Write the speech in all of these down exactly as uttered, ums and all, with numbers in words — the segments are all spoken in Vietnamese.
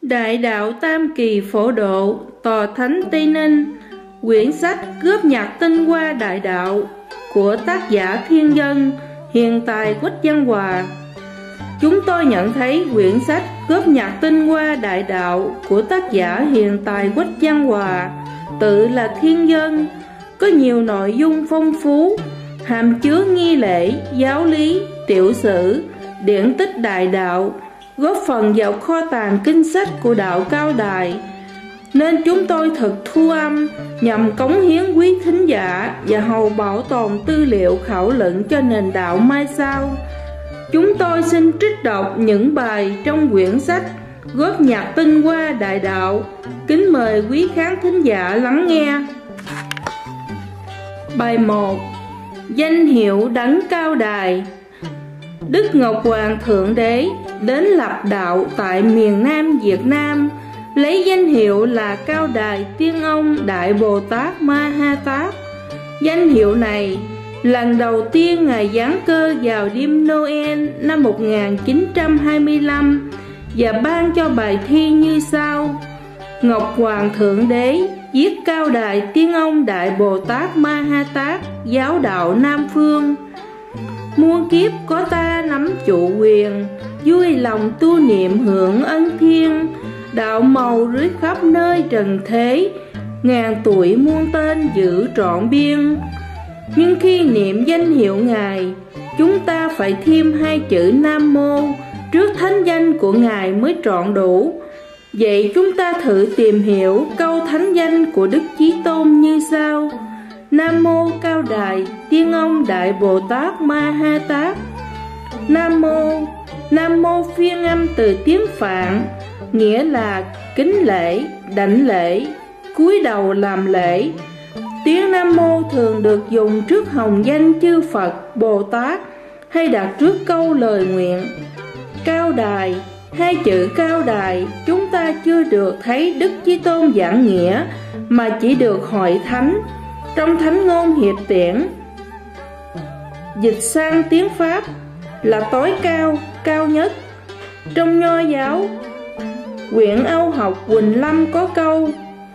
Đại đạo Tam Kỳ Phổ Độ, Tòa Thánh Tây Ninh. Quyển sách Góp nhặt tinh hoa đại đạo của tác giả Thiên Dân, hiện tại Quách Văn Hòa. Chúng tôi nhận thấy quyển sách Góp nhặt tinh hoa đại đạo của tác giả hiện tại Quách Văn Hòa, tự là Thiên Dân, có nhiều nội dung phong phú, hàm chứa nghi lễ, giáo lý, tiểu sử, điển tích đại đạo, góp phần vào kho tàng kinh sách của đạo Cao Đài, nên chúng tôi thực thu âm nhằm cống hiến quý thính giả và hầu bảo tồn tư liệu khảo luận cho nền đạo mai sau. Chúng tôi xin trích đọc những bài trong quyển sách Góp nhặt tinh hoa đại đạo. Kính mời quý khán thính giả lắng nghe. Bài một. Danh hiệu Đấng Cao Đài. Đức Ngọc Hoàng Thượng Đế đến lập đạo tại miền Nam Việt Nam, lấy danh hiệu là Cao Đài Tiên Ông Đại Bồ Tát Ma Ha Tát. Danh hiệu này lần đầu tiên Ngài giáng cơ vào đêm Noel năm một nghìn chín trăm hai mươi lăm và ban cho bài thi như sau: Ngọc Hoàng Thượng Đế viết Cao Đài Tiên Ông Đại Bồ Tát Ma Ha Tát, giáo đạo Nam Phương. Muôn kiếp có ta nắm chủ quyền, vui lòng tu niệm hưởng ân thiên, đạo màu rưới khắp nơi trần thế, ngàn tuổi muôn tên giữ trọn biên. Nhưng khi niệm danh hiệu Ngài, chúng ta phải thêm hai chữ Nam Mô trước thánh danh của Ngài mới trọn đủ. Vậy chúng ta thử tìm hiểu câu thánh danh của Đức Chí Tôn như sau: Nam Mô Cao Đài Tiên Ông Đại Bồ Tát Ma Ha Tát. Nam Mô, Nam Mô phiên âm từ tiếng Phạn, nghĩa là kính lễ, đảnh lễ, cúi đầu làm lễ. Tiếng Nam Mô thường được dùng trước hồng danh chư Phật, Bồ Tát hay đặt trước câu lời nguyện. Cao Đài, hai chữ Cao Đài chúng ta chưa được thấy Đức Chí Tôn giảng nghĩa, mà chỉ được hội thánh trong Thánh Ngôn Hiệp Tiễn dịch sang tiếng Pháp là tối cao, cao nhất. Trong Nho giáo, quyển Âu học Quỳnh Lâm có câu: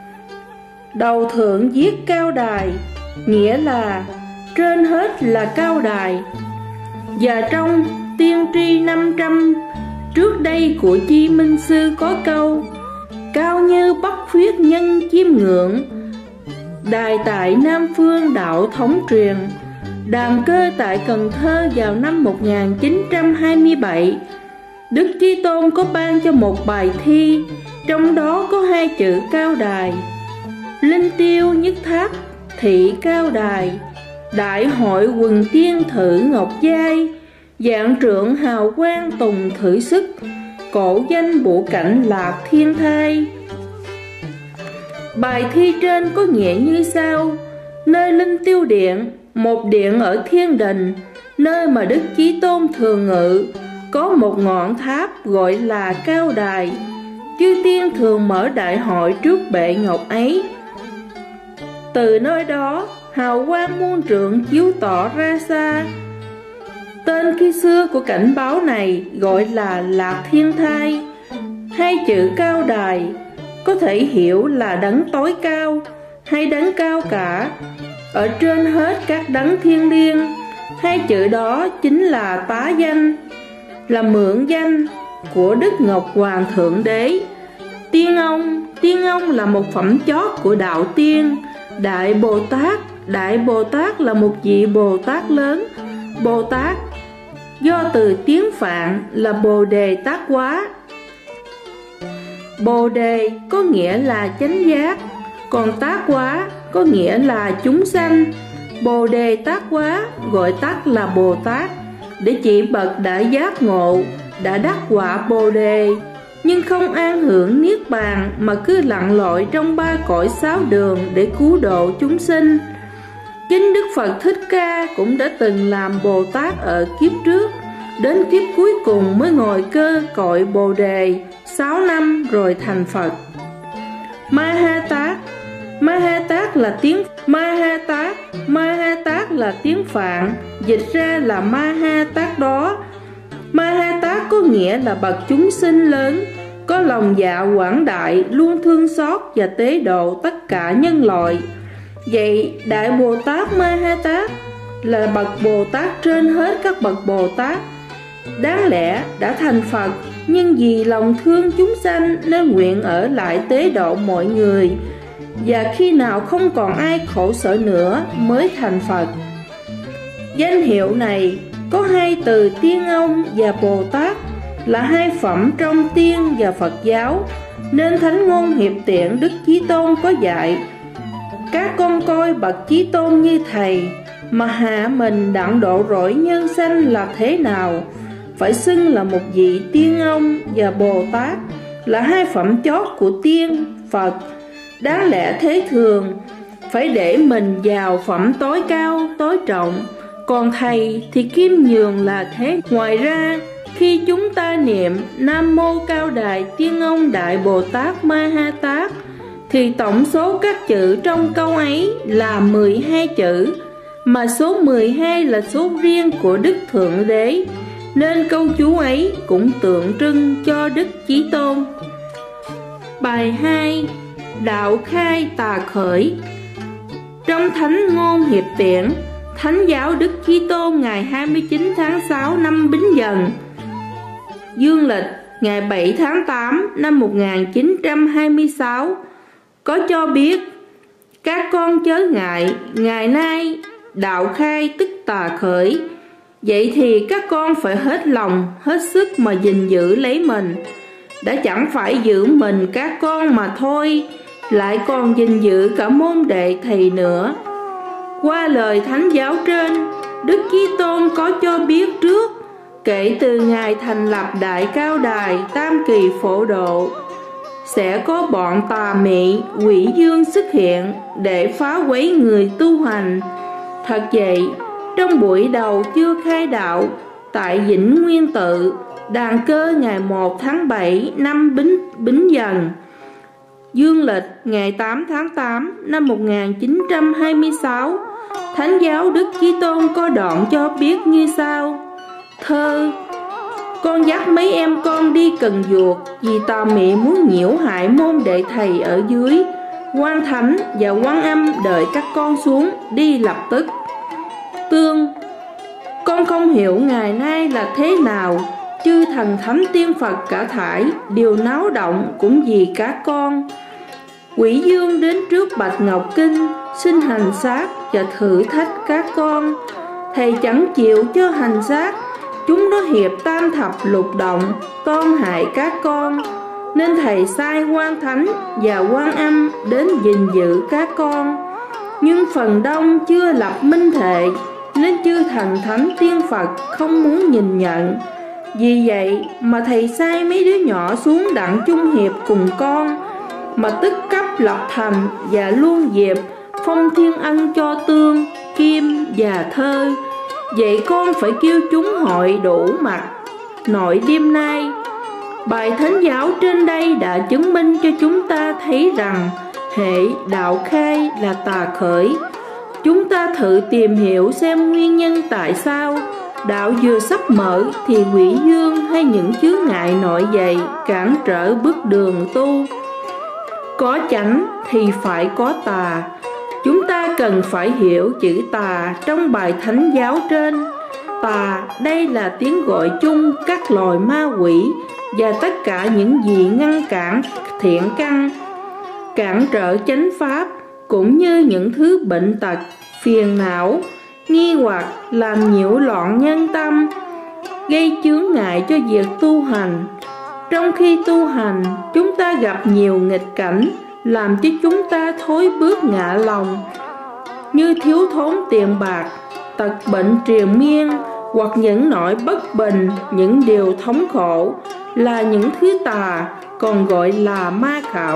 đầu thượng viết Cao Đài, nghĩa là trên hết là Cao Đài. Và trong Tiên tri năm trăm trước đây của Chi Minh Sư có câu: cao như Bắc Khuyết nhân chiêm ngưỡng, đài tại Nam Phương đạo thống truyền. Đàn cơ tại Cần Thơ vào năm một nghìn chín trăm hai mươi bảy, Đức Chí Tôn có ban cho một bài thi, trong đó có hai chữ Cao Đài. Linh tiêu nhất thác thị Cao Đài, đại hội quần tiên thử ngọc giai, dạng trượng hào quang tùng thử sức, cổ danh bụ cảnh lạc thiên thai. Bài thi trên có nghĩa như sau: nơi linh tiêu điện, một điện ở thiên đình, nơi mà Đức Chí Tôn thường ngự, có một ngọn tháp gọi là Cao Đài. Chư tiên thường mở đại hội trước bệ ngọc ấy. Từ nơi đó hào quang muôn trượng chiếu tỏ ra xa. Tên khi xưa của cảnh báo này gọi là Lạc Thiên Thai. Hai chữ Cao Đài có thể hiểu là đấng tối cao hay đấng cao cả, ở trên hết các đấng thiên liêng. Hai chữ đó chính là tá danh, là mượn danh của Đức Ngọc Hoàng Thượng Đế. Tiên Ông, Tiên Ông là một phẩm chót của đạo tiên. Đại Bồ Tát, Đại Bồ Tát là một vị Bồ Tát lớn. Bồ Tát do từ tiếng Phạn là Bồ Đề Tát Quá. Bồ Đề có nghĩa là chánh giác, còn Tát Quá có nghĩa là chúng sanh. Bồ Đề Tát Quá gọi tắt là Bồ Tát, để chỉ bậc đã giác ngộ, đã đắc quả Bồ Đề, nhưng không an hưởng niết bàn mà cứ lặn lội trong ba cõi sáu đường để cứu độ chúng sinh. Chính Đức Phật Thích Ca cũng đã từng làm Bồ Tát ở kiếp trước, đến kiếp cuối cùng mới ngồi cơ cội Bồ Đề sáu năm rồi thành Phật. Ma Ha Tát, Ma Ha Tát là tiếng Ma Ha Tát, Ma Ha Tát là tiếng Phạn, dịch ra là Ma Ha Tát đó. Ma Ha Tát có nghĩa là bậc chúng sinh lớn, có lòng dạ quảng đại, luôn thương xót và tế độ tất cả nhân loại. Vậy Đại Bồ Tát Ma Ha Tát là bậc Bồ Tát trên hết các bậc Bồ Tát, đáng lẽ đã thành Phật, nhưng vì lòng thương chúng sanh nên nguyện ở lại tế độ mọi người, và khi nào không còn ai khổ sở nữa mới thành Phật. Danh hiệu này có hai từ Tiên Ông và Bồ Tát, là hai phẩm trong Tiên và Phật giáo, nên Thánh Ngôn Hiệp Tiện Đức Chí Tôn có dạy: các con coi bậc Chí Tôn như thầy, mà hạ mình đặng độ rỗi nhân sanh là thế nào? Phải xưng là một vị Tiên Ông và Bồ Tát, là hai phẩm chót của Tiên, Phật. Đáng lẽ thế thường phải để mình vào phẩm tối cao, tối trọng, còn thầy thì khiêm nhường là thế. Ngoài ra, khi chúng ta niệm Nam Mô Cao Đài Tiên Ông Đại Bồ Tát Ma Ha Tát, thì tổng số các chữ trong câu ấy là mười hai chữ, mà số mười hai là số riêng của Đức Thượng Đế, nên câu chú ấy cũng tượng trưng cho Đức Chí Tôn. Bài hai. Đạo khai tà khởi. Trong Thánh Ngôn Hiệp Tiện, Thánh giáo Đức Chí Tôn ngày hai mươi chín tháng sáu năm Bính Dần, dương lịch ngày bảy tháng tám năm một nghìn chín trăm hai mươi sáu, có cho biết: các con chớ ngại, ngày nay đạo khai tức tà khởi. Vậy thì các con phải hết lòng, hết sức mà gìn giữ lấy mình. Đã chẳng phải giữ mình các con mà thôi, lại còn gìn giữ cả môn đệ thầy nữa. Qua lời thánh giáo trên, Đức Chí Tôn có cho biết trước, kể từ ngày thành lập Đại Cao Đài Tam Kỳ Phổ Độ, sẽ có bọn tà mị, quỷ dương xuất hiện để phá quấy người tu hành. Thật vậy, trong buổi đầu chưa khai đạo, tại Vĩnh Nguyên Tự, đàn cơ ngày một tháng bảy năm Bính, Bính Dần, dương lịch ngày tám tháng tám năm một nghìn chín trăm hai mươi sáu, Thánh giáo Đức Chí Tôn có đoạn cho biết như sau: thơ: con dắt mấy em con đi Cần Duộc, vì tà mị muốn nhiễu hại môn đệ thầy ở dưới. Quan Thánh và Quan Âm đợi các con xuống đi lập tức. Tương: con không hiểu ngày nay là thế nào, chư thần thánh tiên Phật cả thảy đều náo động cũng vì các con. Quỷ dương đến trước Bạch Ngọc Kinh, xin hành xác và thử thách các con. Thầy chẳng chịu cho hành xác, chúng nó hiệp tam thập lục động, toan hại các con, nên thầy sai Quan Thánh và Quan Âm đến gìn giữ các con. Nhưng phần đông chưa lập minh thệ, nên chư thần thánh tiên Phật không muốn nhìn nhận. Vì vậy mà thầy sai mấy đứa nhỏ xuống đặng chung hiệp cùng con, mà tức cấp lập thành và luôn diệp phong thiên ân cho Tương, Kim và Thơ. Vậy con phải kêu chúng hội đủ mặt. Nội đêm nay, bài thánh giáo trên đây đã chứng minh cho chúng ta thấy rằng hệ đạo khai là tà khởi. Chúng ta thử tìm hiểu xem nguyên nhân tại sao đạo vừa sắp mở thì quỷ dương hay những chướng ngại nổi dậy cản trở bước đường tu. Có chánh thì phải có tà. Chúng ta cần phải hiểu chữ tà trong bài thánh giáo trên. Tà đây là tiếng gọi chung các loài ma quỷ và tất cả những gì ngăn cản thiện căn, cản trở chánh pháp, cũng như những thứ bệnh tật, phiền não, nghi hoặc làm nhiễu loạn nhân tâm, gây chướng ngại cho việc tu hành. Trong khi tu hành, chúng ta gặp nhiều nghịch cảnh làm cho chúng ta thối bước ngã lòng, như thiếu thốn tiền bạc, tật bệnh triền miên, hoặc những nỗi bất bình, những điều thống khổ, là những thứ tà, còn gọi là ma khảo,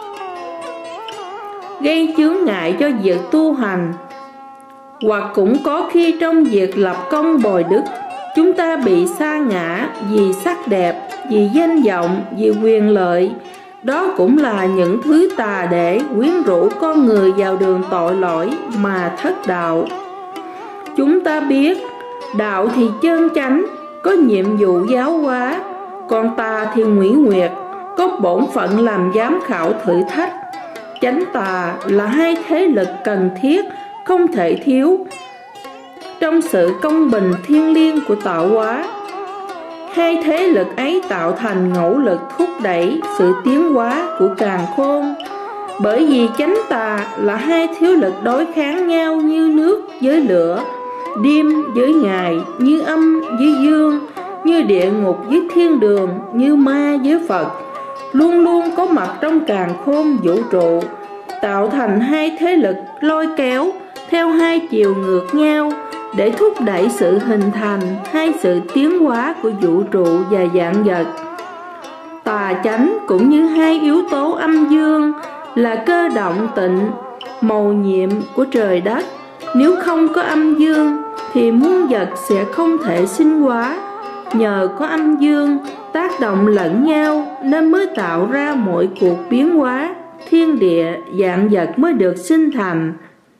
gây chướng ngại cho việc tu hành. Hoặc cũng có khi trong việc lập công bồi đức, chúng ta bị sa ngã vì sắc đẹp, vì danh vọng, vì quyền lợi. Đó cũng là những thứ tà để quyến rũ con người vào đường tội lỗi mà thất đạo. Chúng ta biết, đạo thì chân chánh, có nhiệm vụ giáo hóa, còn tà thì nguy nguyệt, có bổn phận làm giám khảo thử thách. Chánh tà là hai thế lực cần thiết, không thể thiếu trong sự công bình thiêng liêng của tạo hóa. Hai thế lực ấy tạo thành ngẫu lực thúc đẩy sự tiến hóa của càn khôn. Bởi vì chánh tà là hai thế lực đối kháng nhau như nước với lửa, đêm với ngày, như âm với dương, như địa ngục với thiên đường, như ma với Phật, luôn luôn có mặt trong càn khôn vũ trụ, tạo thành hai thế lực lôi kéo theo hai chiều ngược nhau để thúc đẩy sự hình thành hai sự tiến hóa của vũ trụ và vạn vật. Tà chánh cũng như hai yếu tố âm dương là cơ động tịnh, mầu nhiệm của trời đất. Nếu không có âm dương thì muôn vật sẽ không thể sinh hóa. Nhờ có âm dương tác động lẫn nhau nên mới tạo ra mọi cuộc biến hóa, thiên địa vạn vật mới được sinh thành.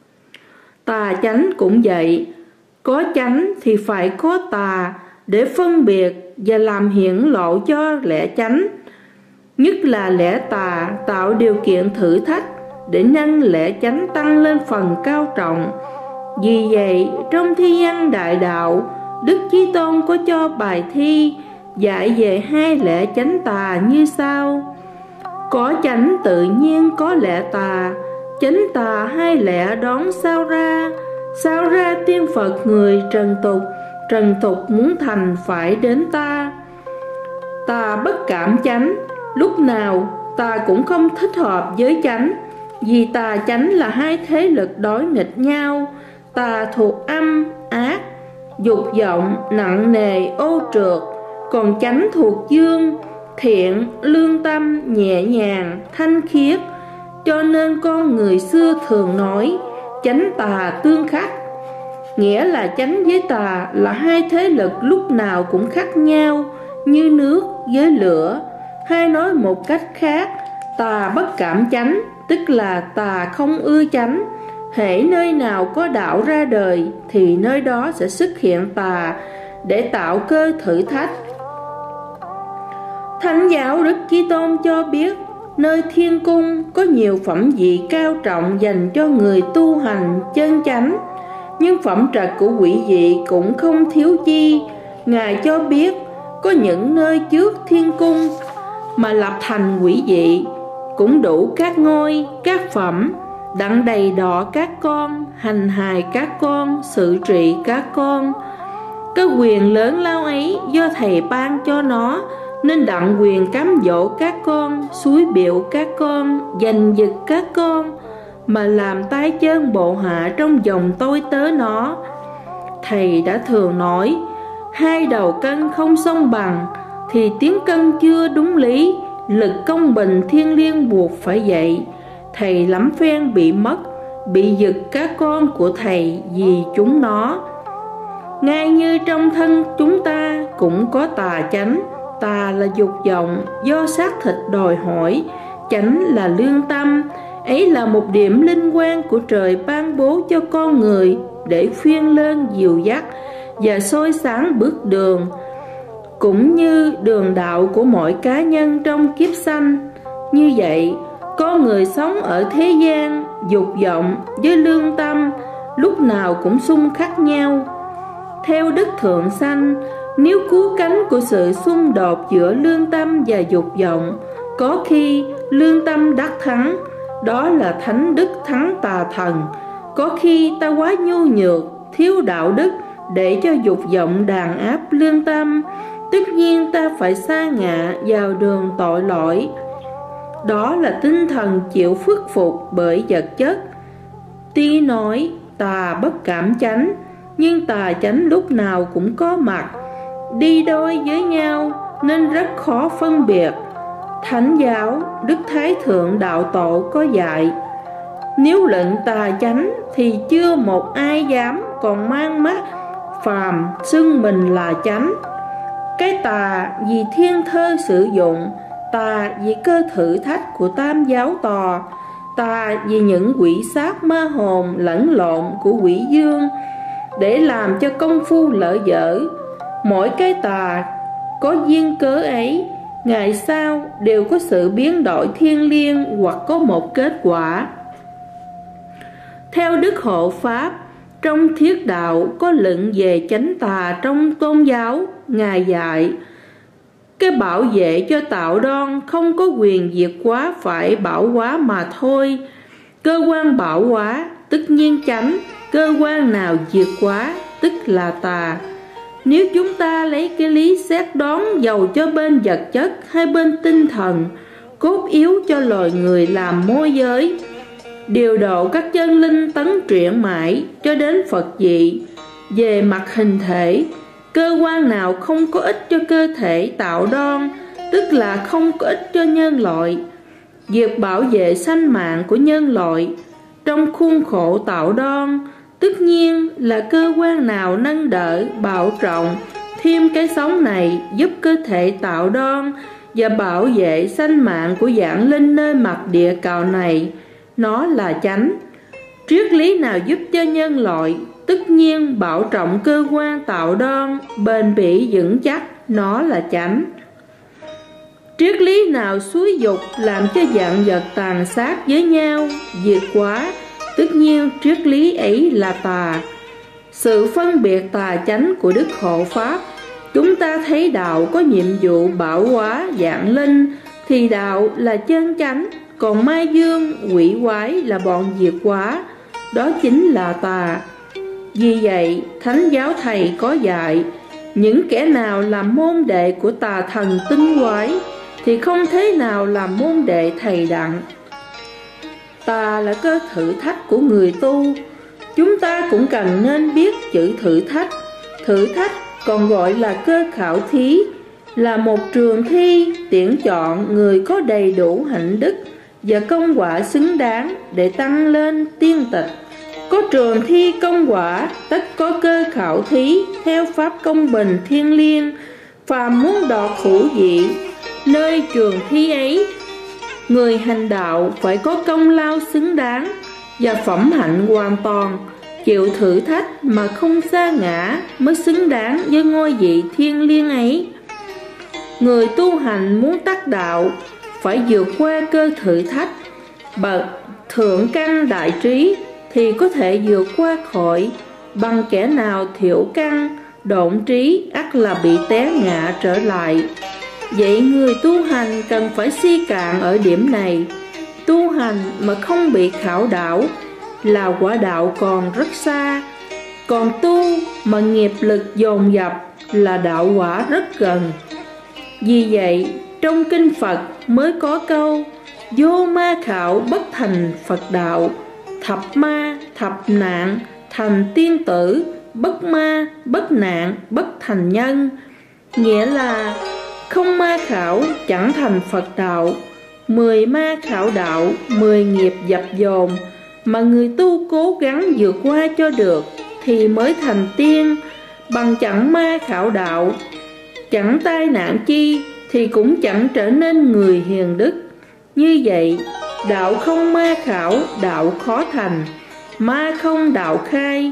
Tà chánh cũng vậy, có chánh thì phải có tà để phân biệt và làm hiển lộ cho lẽ chánh. Nhất là lẽ tà tạo điều kiện thử thách để nâng lẽ chánh tăng lên phần cao trọng. Vì vậy trong thi văn đại đạo, Đức Chí Tôn có cho bài thi dạy về hai lẽ chánh tà như sau: có chánh tự nhiên có lẽ tà, chánh tà hai lẽ đón sao ra. Sao ra tiên Phật người trần tục, trần tục muốn thành phải đến ta. Tà bất cảm chánh, lúc nào tà cũng không thích hợp với chánh, vì tà chánh là hai thế lực đối nghịch nhau. Tà thuộc âm, ác, dục vọng, nặng nề, ô trượt, còn chánh thuộc dương, thiện, lương tâm, nhẹ nhàng, thanh khiết. Cho nên con người xưa thường nói chánh tà tương khắc, nghĩa là chánh với tà là hai thế lực lúc nào cũng khác nhau như nước với lửa. Hay nói một cách khác, tà bất cảm chánh tức là tà không ưa chánh. Hễ nơi nào có đạo ra đời thì nơi đó sẽ xuất hiện tà để tạo cơ thử thách. Thánh giáo Đức Chí Tôn cho biết nơi thiên cung có nhiều phẩm vị cao trọng dành cho người tu hành chân chánh, nhưng phẩm trật của quỷ vị cũng không thiếu chi. Ngài cho biết có những nơi trước thiên cung mà lập thành quỷ vị cũng đủ các ngôi, các phẩm, đặng đầy đọ các con, hành hài các con, xử trị các con. Cái quyền lớn lao ấy do thầy ban cho nó, nên đặng quyền cám dỗ các con, suối biểu các con, giành giật các con, mà làm tay chân bộ hạ trong dòng tôi tớ nó. Thầy đã thường nói, hai đầu cân không song bằng thì tiếng cân chưa đúng lý, lực công bình thiêng liêng buộc phải dậy. Thầy lắm phen bị mất, bị giật các con của thầy vì chúng nó. Ngay như trong thân chúng ta cũng có tà chánh. Tà là dục vọng do xác thịt đòi hỏi, chánh là lương tâm. Ấy là một điểm linh quan của trời ban bố cho con người để khuyên lên dìu dắt và soi sáng bước đường, cũng như đường đạo của mỗi cá nhân trong kiếp sanh. Như vậy, con người sống ở thế gian, dục vọng với lương tâm lúc nào cũng xung khắc nhau. Theo Đức Thượng Sanh, nếu cứu cánh của sự xung đột giữa lương tâm và dục vọng, có khi lương tâm đắc thắng, đó là thánh đức thắng tà thần. Có khi ta quá nhu nhược, thiếu đạo đức để cho dục vọng đàn áp lương tâm, tất nhiên ta phải sa ngã vào đường tội lỗi. Đó là tinh thần chịu phước phục bởi vật chất. Tuy nói tà bất cảm chánh, nhưng tà chánh lúc nào cũng có mặt, đi đôi với nhau nên rất khó phân biệt. Thánh giáo Đức Thái Thượng Đạo Tổ có dạy, nếu lệnh tà chánh thì chưa một ai dám còn mang mắt phàm xưng mình là chánh. Cái tà vì thiên thơ sử dụng, tà vì cơ thử thách của tam giáo tòa, tà vì những quỷ sát ma hồn lẫn lộn của quỷ dương để làm cho công phu lỡ dở. Mỗi cái tà có duyên cớ ấy, ngày sau đều có sự biến đổi thiêng liêng hoặc có một kết quả. Theo Đức Hộ Pháp, trong Thiết Đạo có luận về chánh tà trong tôn giáo. Ngài dạy cái bảo vệ cho tạo đoan không có quyền diệt hóa, phải bảo hóa mà thôi. Cơ quan bảo hóa tức nhiên chánh, cơ quan nào diệt hóa tức là tà. Nếu chúng ta lấy cái lý xét đoán dầu cho bên vật chất hay bên tinh thần, cốt yếu cho loài người làm môi giới, điều độ các chân linh tấn truyện mãi cho đến Phật vị. Về mặt hình thể, cơ quan nào không có ích cho cơ thể tạo đoan, tức là không có ích cho nhân loại. Việc bảo vệ sanh mạng của nhân loại trong khuôn khổ tạo đoan, tất nhiên là cơ quan nào nâng đỡ, bảo trọng thêm cái sống này, giúp cơ thể tạo đoan và bảo vệ sanh mạng của vạn linh nơi mặt địa cầu này, nó là chánh. Triết lý nào giúp cho nhân loại tất nhiên bảo trọng cơ quan tạo đoan, bền bỉ vững chắc, nó là chánh. Triết lý nào xúi dục làm cho vạn vật tàn sát với nhau, diệt hóa, tất nhiên triết lý ấy là tà. Sự phân biệt tà chánh của Đức Hộ Pháp, chúng ta thấy đạo có nhiệm vụ bảo hóa vạn linh thì đạo là chân chánh, còn mai dương, quỷ quái là bọn diệt hóa, đó chính là tà. Vì vậy, Thánh giáo Thầy có dạy, những kẻ nào làm môn đệ của tà thần tinh quái thì không thế nào làm môn đệ thầy đặng. Tà là cơ thử thách của người tu. Chúng ta cũng cần nên biết chữ thử thách. Thử thách còn gọi là cơ khảo thí, là một trường thi tuyển chọn người có đầy đủ hạnh đức và công quả xứng đáng để tăng lên tiên tịch. Có trường thi công quả, tất có cơ khảo thí, theo pháp công bình thiêng liêng. Phàm muốn đoạt hữu vị nơi trường thi ấy, người hành đạo phải có công lao xứng đáng và phẩm hạnh hoàn toàn, chịu thử thách mà không sa ngã mới xứng đáng với ngôi vị thiêng liêng ấy. Người tu hành muốn đắc đạo phải vượt qua cơ thử thách. Bậc thượng căn đại trí thì có thể vượt qua khỏi, bằng kẻ nào thiểu căn độn trí ắt là bị té ngã trở lại. Vậy người tu hành cần phải suy cạn ở điểm này. Tu hành mà không bị khảo đảo là quả đạo còn rất xa, còn tu mà nghiệp lực dồn dập là đạo quả rất gần. Vì vậy trong kinh Phật mới có câu vô ma khảo bất thành Phật đạo, thập ma thập nạn thành tiên tử, bất ma bất nạn bất thành nhân. Nghĩa là không ma khảo chẳng thành Phật đạo, mười ma khảo đạo, mười nghiệp dập dồn, mà người tu cố gắng vượt qua cho được thì mới thành tiên. Bằng chẳng ma khảo đạo, chẳng tai nạn chi thì cũng chẳng trở nên người hiền đức. Như vậy đạo không ma khảo, đạo khó thành. Ma không đạo khai,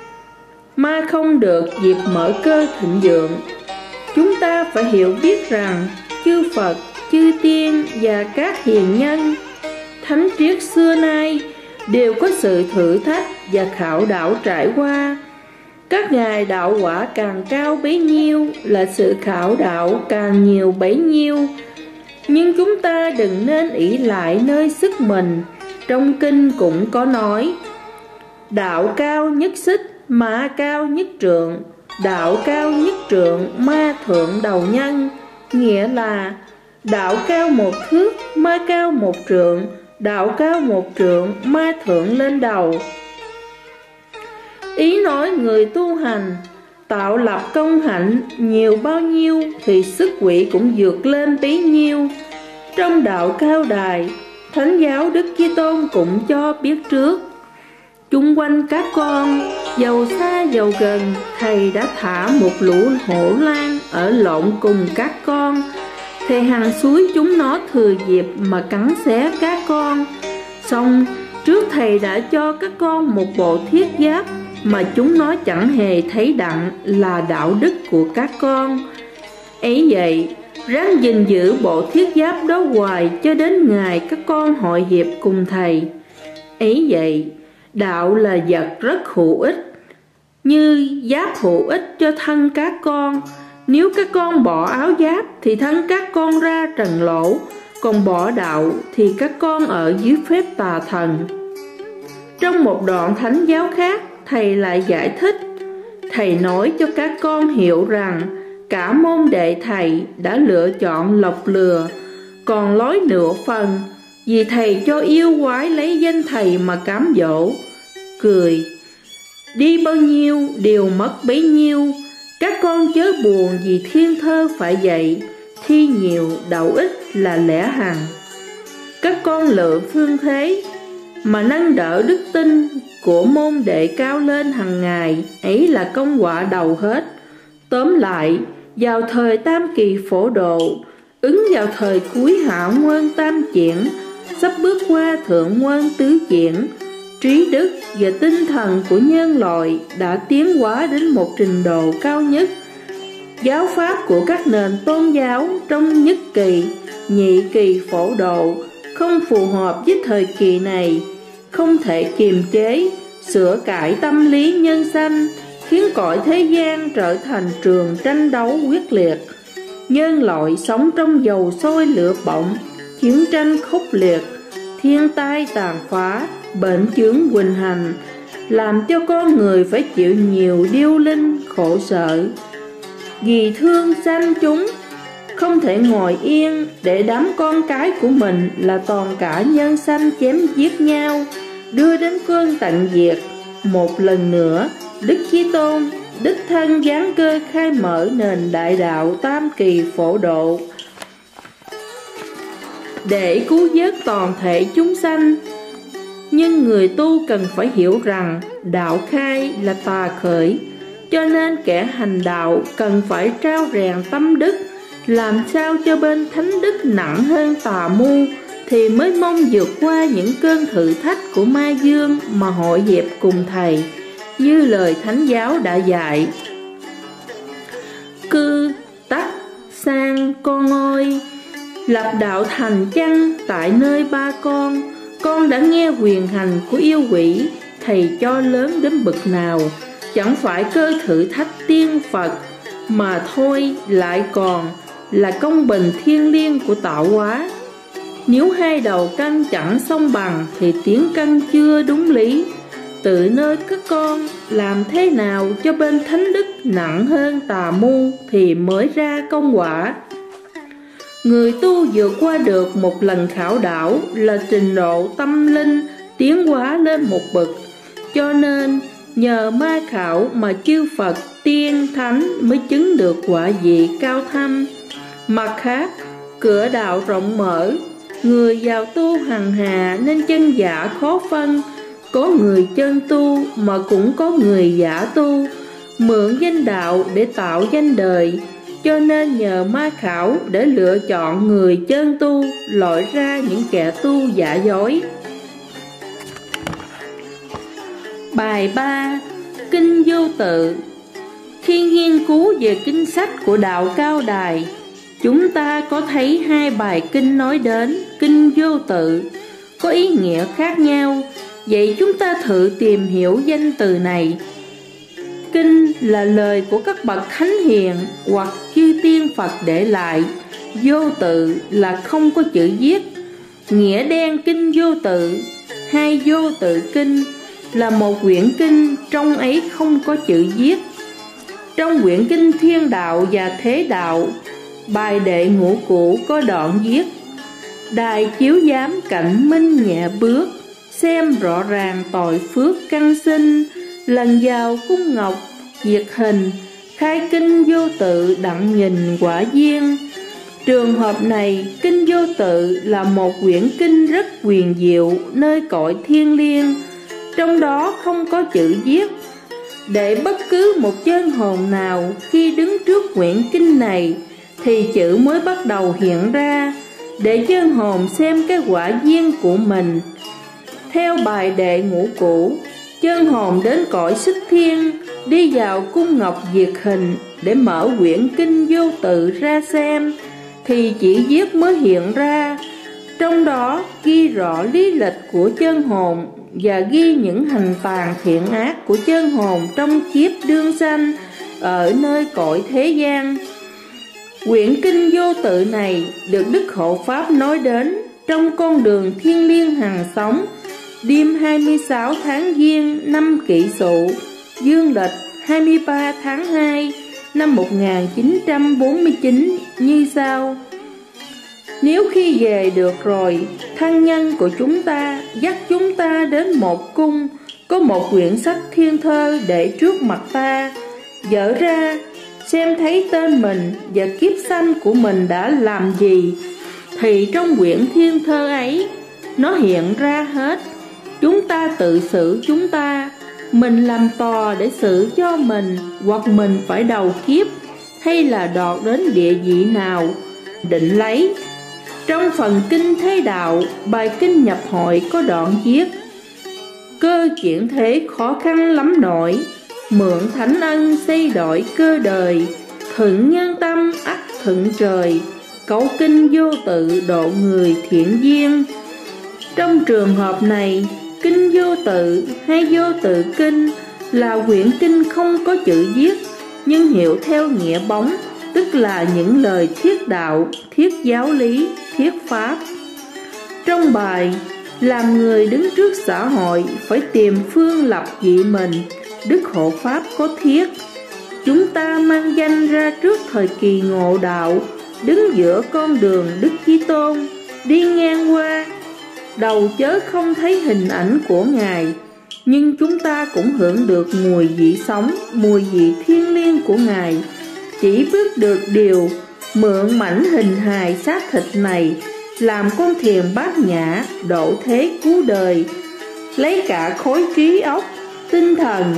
ma không được dịp mở cơ thịnh vượng. Chúng ta phải hiểu biết rằng chư Phật, chư Tiên và các hiền nhân, thánh triết xưa nay đều có sự thử thách và khảo đảo trải qua. Các ngài đạo quả càng cao bấy nhiêu là sự khảo đảo càng nhiều bấy nhiêu. Nhưng chúng ta đừng nên ỷ lại nơi sức mình. Trong kinh cũng có nói đạo cao nhất xích, ma cao nhất trượng. Đạo cao nhất trượng, ma thượng đầu nhân. Nghĩa là đạo cao một thước, ma cao một trượng. Đạo cao một trượng, ma thượng lên đầu. Ý nói người tu hành tạo lập công hạnh nhiều bao nhiêu thì sức quỷ cũng vượt lên bấy nhiêu. Trong đạo cao đài, Thánh giáo Đức Chí Tôn cũng cho biết trước. Chung quanh các con, dầu xa dầu gần, Thầy đã thả một lũ hổ lang ở lộn cùng các con. Thầy hằng suối chúng nó thừa dịp mà cắn xé các con. Xong trước Thầy đã cho các con một bộ thiết giáp mà chúng nó chẳng hề thấy đặng là đạo đức của các con. Ấy vậy, ráng gìn giữ bộ thiết giáp đó hoài cho đến ngày các con hội hiệp cùng thầy. Ấy vậy, đạo là vật rất hữu ích, như giáp hữu ích cho thân các con. Nếu các con bỏ áo giáp thì thân các con ra trần lỗ, còn bỏ đạo thì các con ở dưới phép tà thần. Trong một đoạn thánh giáo khác, thầy lại giải thích. Thầy nói cho các con hiểu rằng cả môn đệ thầy đã lựa chọn lọc lừa, còn lối nửa phần vì thầy cho yêu quái lấy danh thầy mà cám dỗ. Cười: đi bao nhiêu đều mất bấy nhiêu. Các con chớ buồn vì thiên thơ phải dạy, thi nhiều đậu ít là lẽ hằng. Các con lựa phương thế mà nâng đỡ đức tin của môn đệ cao lên hàng ngày, ấy là công quả đầu hết. Tóm lại, vào thời tam kỳ phổ độ, ứng vào thời cuối hạ nguyên tam chuyển, sắp bước qua thượng nguyên tứ chuyển, trí đức và tinh thần của nhân loại đã tiến hóa đến một trình độ cao nhất. Giáo pháp của các nền tôn giáo trong nhất kỳ, nhị kỳ phổ độ không phù hợp với thời kỳ này, không thể kiềm chế, sửa cải tâm lý nhân sanh, khiến cõi thế gian trở thành trường tranh đấu quyết liệt. Nhân loại sống trong dầu sôi lửa bỏng, chiến tranh khốc liệt, thiên tai tàn phá, bệnh chướng hoành hành, làm cho con người phải chịu nhiều điêu linh khổ sở. Vì thương sanh chúng, không thể ngồi yên để đám con cái của mình là toàn cả nhân sanh chém giết nhau, đưa đến cơn tận diệt. Một lần nữa, Đức Chí Tôn đích thân giáng cơ khai mở nền đại đạo tam kỳ phổ độ để cứu vớt toàn thể chúng sanh. Nhưng người tu cần phải hiểu rằng đạo khai là tà khởi, cho nên kẻ hành đạo cần phải trao rèn tâm đức, làm sao cho bên thánh đức nặng hơn tà mưu, thì mới mong vượt qua những cơn thử thách của ma dương mà hội hiệp cùng thầy, như lời thánh giáo đã dạy. Cư tắc sang con ơi, lập đạo thành chăng tại nơi ba con. Con đã nghe quyền hành của yêu quỷ, thầy cho lớn đến bực nào. Chẳng phải cơ thử thách tiên Phật, mà thôi lại còn là công bình thiêng liêng của tạo hóa. Nếu hai đầu cân chẳng song bằng thì tiếng cân chưa đúng lý. Tự nơi các con làm thế nào cho bên thánh đức nặng hơn tà mưu thì mới ra công quả. Người tu vượt qua được một lần khảo đảo là trình độ tâm linh tiến hóa lên một bậc. Cho nên nhờ ma khảo mà chư Phật tiên thánh mới chứng được quả vị cao thâm. Mặt khác, cửa đạo rộng mở, người vào tu hằng hà nên chân giả khó phân. Có người chân tu mà cũng có người giả tu, mượn danh đạo để tạo danh đời. Cho nên nhờ ma khảo để lựa chọn người chân tu, loại ra những kẻ tu giả dối. Bài ba. Kinh Vô Tự. Khi nghiên cứu về kinh sách của đạo Cao Đài, chúng ta có thấy hai bài kinh nói đến Kinh Vô Tự có ý nghĩa khác nhau. Vậy chúng ta thử tìm hiểu danh từ này. Kinh là lời của các bậc thánh hiền hoặc chư tiên Phật để lại. Vô tự là không có chữ viết. Nghĩa đen Kinh Vô Tự hay Vô Tự Kinh là một quyển kinh, trong ấy không có chữ viết. Trong quyển kinh Thiên Đạo và Thế Đạo, bài đệ ngũ cũ có đoạn viết: Đài chiếu giám cảnh minh nhẹ bước, xem rõ ràng tội phước căn sinh. Lần vào cung ngọc diệt hình, khai kinh vô tự đặng nhìn quả duyên. Trường hợp này, Kinh Vô Tự là một quyển kinh rất huyền diệu nơi cõi thiên liêng, trong đó không có chữ viết. Để bất cứ một chân hồn nào khi đứng trước quyển kinh này thì chữ mới bắt đầu hiện ra, để chân hồn xem cái quả duyên của mình. Theo bài đệ ngũ cũ, chân hồn đến cõi Xích Thiên, đi vào cung ngọc diệt hình để mở quyển Kinh Vô Tự ra xem. thì chỉ viết mới hiện ra. Trong đó ghi rõ lý lịch của chân hồn và ghi những hành tàn thiện ác của chân hồn trong kiếp đương sanh ở nơi cõi thế gian. Quyển kinh vô tự này được Đức Hộ Pháp nói đến trong con đường thiên liêng hằng sống, đêm hai mươi sáu tháng Giêng năm Kỷ Sửu, dương lịch hai mươi ba tháng hai năm một nghìn chín trăm bốn mươi chín như sau. Nếu khi về được rồi, thân nhân của chúng ta dắt chúng ta đến một cung, có một quyển sách thiên thơ để trước mặt ta. Dở ra, xem thấy tên mình và kiếp sanh của mình đã làm gì, thì trong quyển thiên thơ ấy, nó hiện ra hết. Chúng ta tự xử chúng ta, mình làm tò để xử cho mình, hoặc mình phải đầu kiếp, hay là đọt đến địa vị nào, định lấy. Trong phần Kinh Thế Đạo, bài Kinh Nhập Hội có đoạn viết: cơ chuyển thế khó khăn lắm nổi, mượn thánh ân xây đổi cơ đời, thuận nhân tâm ắt thuận trời, cấu kinh vô tự độ người thiện duyên. Trong trường hợp này, kinh vô tự hay vô tự kinh là quyển kinh không có chữ viết, nhưng hiểu theo nghĩa bóng, tức là những lời thiết đạo, thiết giáo lý, thiết pháp. Trong bài làm người đứng trước xã hội phải tìm phương lập vị mình, Đức Hộ Pháp có thiết: chúng ta mang danh ra trước thời kỳ ngộ đạo, đứng giữa con đường Đức Chí Tôn, đi ngang qua, đầu chớ không thấy hình ảnh của Ngài, nhưng chúng ta cũng hưởng được mùi vị sống, mùi vị thiêng liêng của Ngài. Chỉ biết được điều mượn mảnh hình hài xác thịt này làm con thuyền bát nhã độ thế cứu đời, lấy cả khối trí óc tinh thần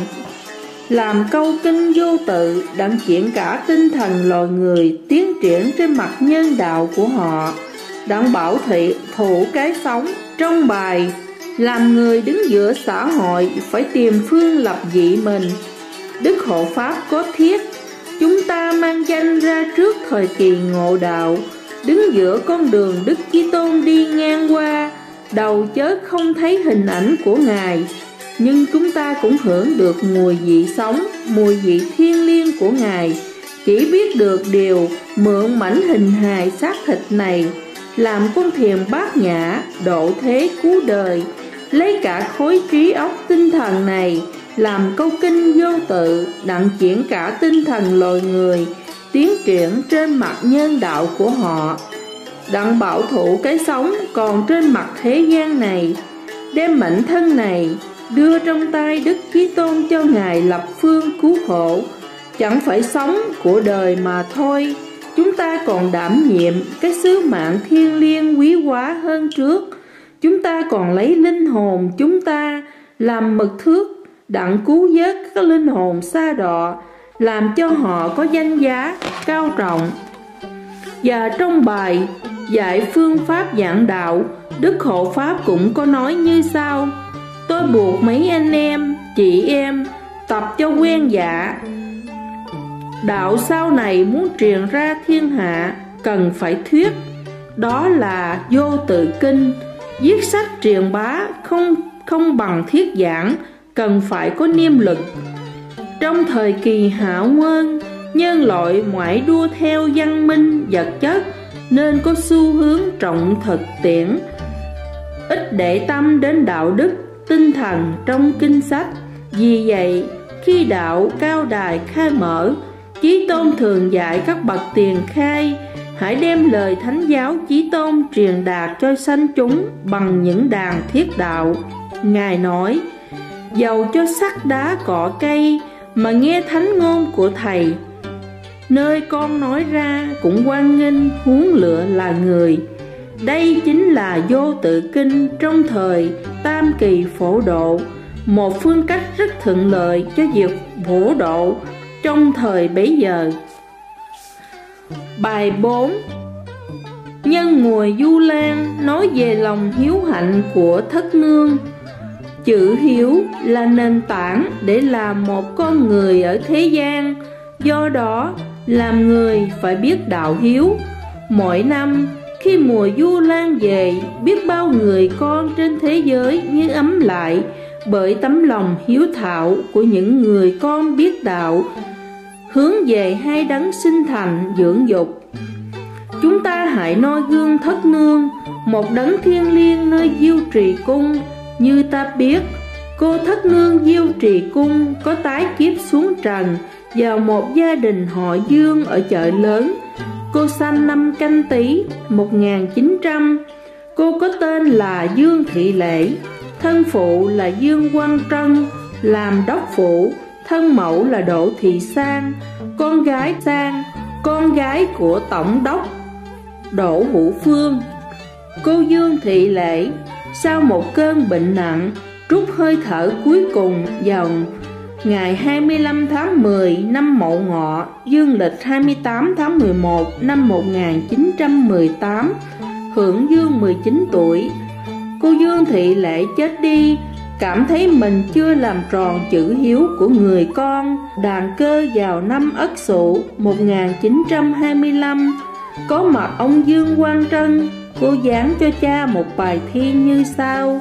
làm câu kinh vô tự, đặng chuyển cả tinh thần loài người tiến triển trên mặt nhân đạo của họ, đặng bảo thị thủ cái sống. Trong bài làm người đứng giữa xã hội phải tìm phương lập vị mình, Đức Hộ Pháp có thiết: chúng ta mang danh ra trước thời kỳ ngộ đạo, đứng giữa con đường Đức Chí Tôn đi ngang qua, đầu chớ không thấy hình ảnh của Ngài, nhưng chúng ta cũng hưởng được mùi vị sống, mùi vị thiêng liêng của Ngài. Chỉ biết được điều mượn mảnh hình hài xác thịt này làm con thuyền bát nhã độ thế cứu đời, lấy cả khối trí óc tinh thần này làm câu kinh vô tự, đặng chuyển cả tinh thần loài người tiến triển trên mặt nhân đạo của họ, đặng bảo thủ cái sống còn trên mặt thế gian này, đem mảnh thân này đưa trong tay Đức Chí Tôn cho Ngài lập phương cứu khổ. Chẳng phải sống của đời mà thôi, chúng ta còn đảm nhiệm cái sứ mạng thiêng liêng quý hóa hơn trước. Chúng ta còn lấy linh hồn chúng ta làm mực thước, đặng cứu vớt các linh hồn sa đọa, làm cho họ có danh giá cao trọng. Và trong bài dạy phương pháp giảng đạo, Đức Hộ Pháp cũng có nói như sau: tôi buộc mấy anh em, chị em tập cho quen dạ. Đạo sau này muốn truyền ra thiên hạ cần phải thuyết, đó là vô tự kinh. Viết sách truyền bá không không bằng thuyết giảng, cần phải có niêm lực. Trong thời kỳ hạo nguyên, nhân loại ngoại đua theo văn minh vật chất, nên có xu hướng trọng thực tiễn, ít để tâm đến đạo đức tinh thần trong kinh sách. Vì vậy, khi đạo cao đài khai mở, Chí Tôn thường dạy các bậc tiền khai hãy đem lời thánh giáo Chí Tôn truyền đạt cho sanh chúng bằng những đàn thiết đạo. Ngài nói: dầu cho sắt đá cỏ cây mà nghe thánh ngôn của Thầy, nơi con nói ra cũng hoan nghênh, huống lựa là người. Đây chính là vô tự kinh trong thời tam kỳ phổ độ, một phương cách rất thuận lợi cho việc phổ độ trong thời bấy giờ. Bài bốn. Nhân mùa Du Lan nói về lòng hiếu hạnh của thất nương. Chữ hiếu là nền tảng để làm một con người ở thế gian, do đó làm người phải biết đạo hiếu. Mỗi năm khi mùa du lan về, biết bao người con trên thế giới như ấm lại bởi tấm lòng hiếu thảo của những người con biết đạo, hướng về hai đấng sinh thành dưỡng dục. Chúng ta hãy noi gương Thất Nương, một đấng thiêng liêng nơi Diêu Trì Cung. Như ta biết, cô Thất Nương Diêu Trì Cung có tái kiếp xuống trần vào một gia đình họ Dương ở Chợ Lớn. Cô sanh năm Canh Tý một nghìn chín trăm. Cô có tên là Dương Thị Lễ, thân phụ là Dương Quang Trân, làm đốc phủ, thân mẫu là Đỗ Thị Sang, con gái Sang, con gái của tổng đốc Đỗ Hữu Phương. Cô Dương Thị Lễ sau một cơn bệnh nặng trút hơi thở cuối cùng vào ngày hai mươi lăm tháng mười năm Mậu Ngọ, dương lịch hai mươi tám tháng mười một năm một nghìn chín trăm mười tám, hưởng dương mười chín tuổi. Cô Dương Thị Lễ chết đi, cảm thấy mình chưa làm tròn chữ hiếu của người con. Đàn Cơ vào năm Ất Sửu một nghìn chín trăm hai mươi lăm, có mặt ông Dương Quang Trân, cô giảng cho cha một bài thi như sau: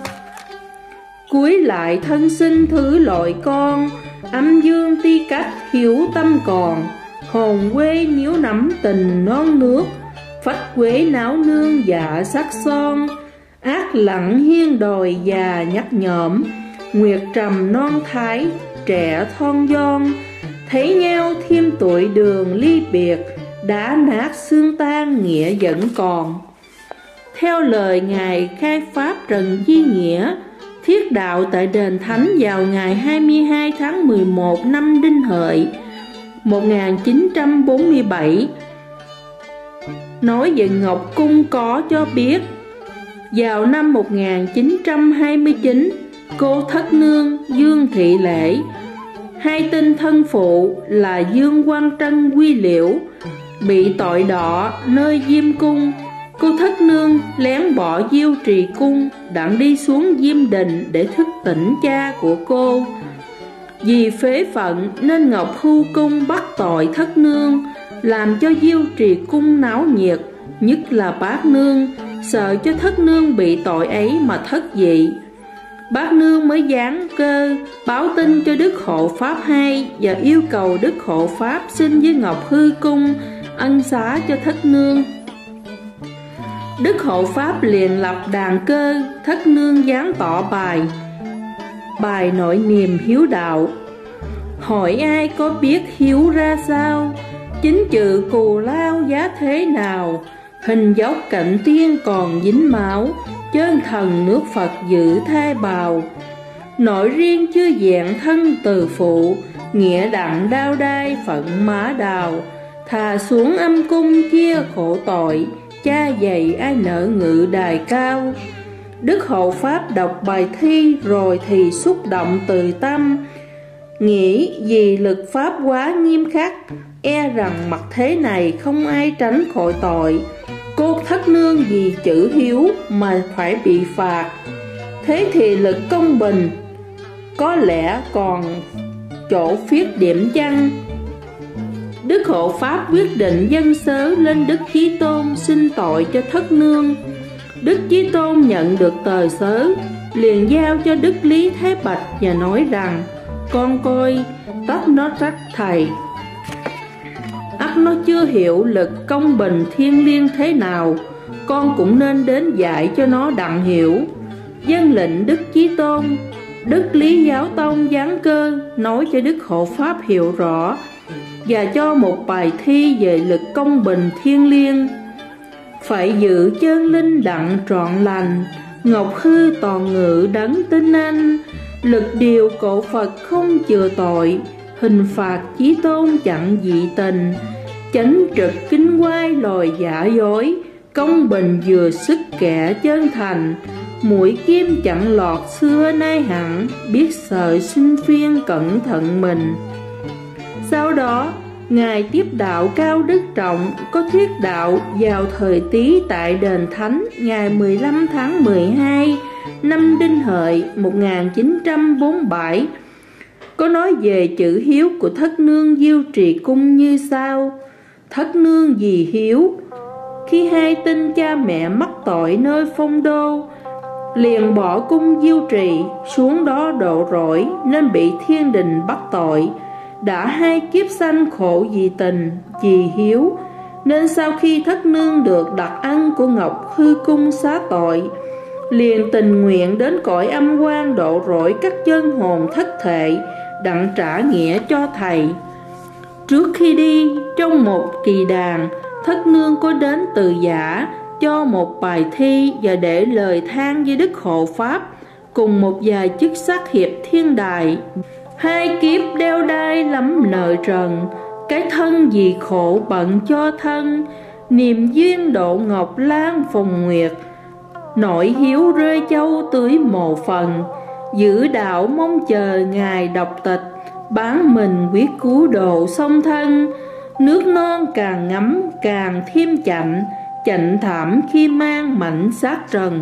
Cúi lại thân sinh thứ lội con, âm dương ti cách hiểu tâm còn. Hồn quê níu nắm tình non nước, phách quế não nương dạ sắc son. Ác lặng hiên đồi già nhắc nhõm, nguyệt trầm non thái trẻ thon giòn. Thấy nhau thêm tuổi đường ly biệt, đã nát xương tan nghĩa vẫn còn. Theo lời Ngài Khai Pháp Trần Duy Nghĩa thiết đạo tại đền Thánh vào ngày hai mươi hai tháng mười một năm Đinh Hợi một nghìn chín trăm bốn mươi bảy, nói về Ngọc Cung có cho biết, vào năm một nghìn chín trăm hai mươi chín, cô Thất Nương Dương Thị Lễ, hai tinh thân phụ là Dương Quang Trân Quy Liễu, bị tội đọa nơi Diêm Cung. Cô Thất Nương lén bỏ Diêu Trì Cung, đặng đi xuống Diêm Đình để thức tỉnh cha của cô. Vì phế phận nên Ngọc Hưu Cung bắt tội Thất Nương, làm cho Diêu Trì Cung náo nhiệt, nhất là Bát Nương, sợ cho Thất Nương bị tội ấy mà thất vị. Bát Nương mới giáng cơ báo tin cho Đức Hộ Pháp hay, và yêu cầu Đức Hộ Pháp xin với Ngọc Hư Cung ân xá cho Thất Nương. Đức Hộ Pháp liền lập đàn cơ, Thất Nương giáng tỏ bài bài nội niềm hiếu đạo. Hỏi ai có biết hiếu ra sao, chính chữ cù lao giá thế nào. Hình dốc cạnh tiên còn dính máu, chân thần nước Phật giữ thai bào. Nội riêng chưa vẹn thân từ phụ, nghĩa đặng đao đai phận má đào. Thà xuống âm cung chia khổ tội, cha dạy ai nỡ ngự đài cao. Đức Hộ Pháp đọc bài thi rồi thì xúc động từ tâm, nghĩ vì lực pháp quá nghiêm khắc, e rằng mặt thế này không ai tránh khỏi tội. Cô Thất Nương vì chữ hiếu mà phải bị phạt, thế thì lực công bình có lẽ còn chỗ phiết điểm chăng. Đức Hộ Pháp quyết định dâng sớ lên Đức Chí Tôn xin tội cho Thất Nương. Đức Chí Tôn nhận được tờ sớ, liền giao cho Đức Lý Thế Bạch và nói rằng: Con coi tất nó trách thầy, ắt nó chưa hiểu lực công bình thiêng liêng thế nào, con cũng nên đến dạy cho nó đặng hiểu. Dân lệnh Đức Chí Tôn, Đức Lý Giáo Tông giáng cơ nói cho Đức Hộ Pháp hiểu rõ, và cho một bài thi về lực công bình thiêng liêng. Phải giữ chân linh đặng trọn lành, ngọc hư toàn ngự đấng tinh anh. Lực điều cổ Phật không chừa tội, hình phạt Chí Tôn chặn dị tình. Chánh trực kinh quay lòi giả dối, công bình vừa sức kẻ chân thành. Mũi kim chặn lọt xưa nay hẳn, biết sợ sinh phiên cẩn thận mình. Sau đó Ngài tiếp đạo cao đức trọng, có thuyết đạo vào thời Tý tại đền Thánh ngày mười lăm tháng mười hai năm Đinh Hợi một nghìn chín trăm bốn mươi bảy. Có nói về chữ hiếu của Thất Nương Diêu Trì Cung như sau: Thất Nương vì hiếu, khi hay tin cha mẹ mắc tội nơi phong đô, liền bỏ cung Diêu Trì xuống đó độ rỗi, nên bị thiên đình bắt tội. Đã hai kiếp sanh khổ vì tình, vì hiếu, nên sau khi thất nương được đặc ân của Ngọc Hư Cung xá tội, liền tình nguyện đến cõi âm quan độ rỗi các chân hồn thất thệ, đặng trả nghĩa cho thầy. Trước khi đi, trong một kỳ đàn, thất nương có đến từ giả cho một bài thi và để lời than với Đức Hộ Pháp cùng một vài chức sắc hiệp thiên đài. Hai kiếp đeo đai lắm nợ trần, cái thân vì khổ bận cho thân, niềm duyên độ ngọc lan phùng nguyệt, nội hiếu rơi châu tưới mồ phần, giữ đạo mong chờ ngài độc tịch, bán mình quyết cứu độ song thân. Nước non càng ngắm càng thêm chạnh, chạnh thảm khi mang mảnh xác trần.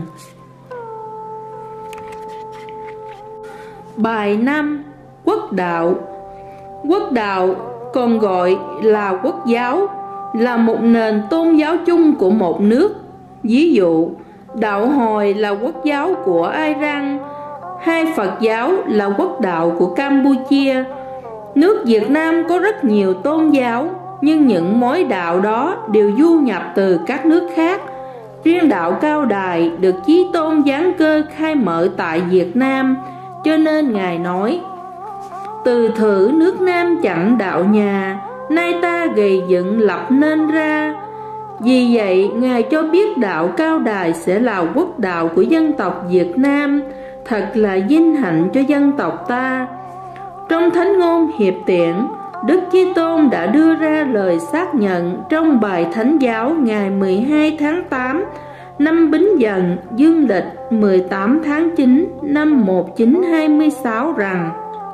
Bài năm. Quốc đạo. Quốc đạo còn gọi là quốc giáo, là một nền tôn giáo chung của một nước. Ví dụ, đạo Hồi là quốc giáo của Iran, hai Phật giáo là quốc đạo của Campuchia. Nước Việt Nam có rất nhiều tôn giáo, nhưng những mối đạo đó đều du nhập từ các nước khác. Riêng đạo Cao Đài được Chí Tôn Giáng Cơ khai mở tại Việt Nam, cho nên Ngài nói: từ thử nước Nam chặn đạo nhà, nay ta gầy dựng lập nên ra. Vì vậy Ngài cho biết đạo Cao Đài sẽ là quốc đạo của dân tộc Việt Nam, thật là vinh hạnh cho dân tộc ta. Trong Thánh Ngôn Hiệp Tiện, Đức Chí Tôn đã đưa ra lời xác nhận trong bài Thánh Giáo ngày mười hai tháng tám năm Bính Dần dương lịch mười tám tháng chín năm một nghìn chín trăm hai mươi sáu rằng: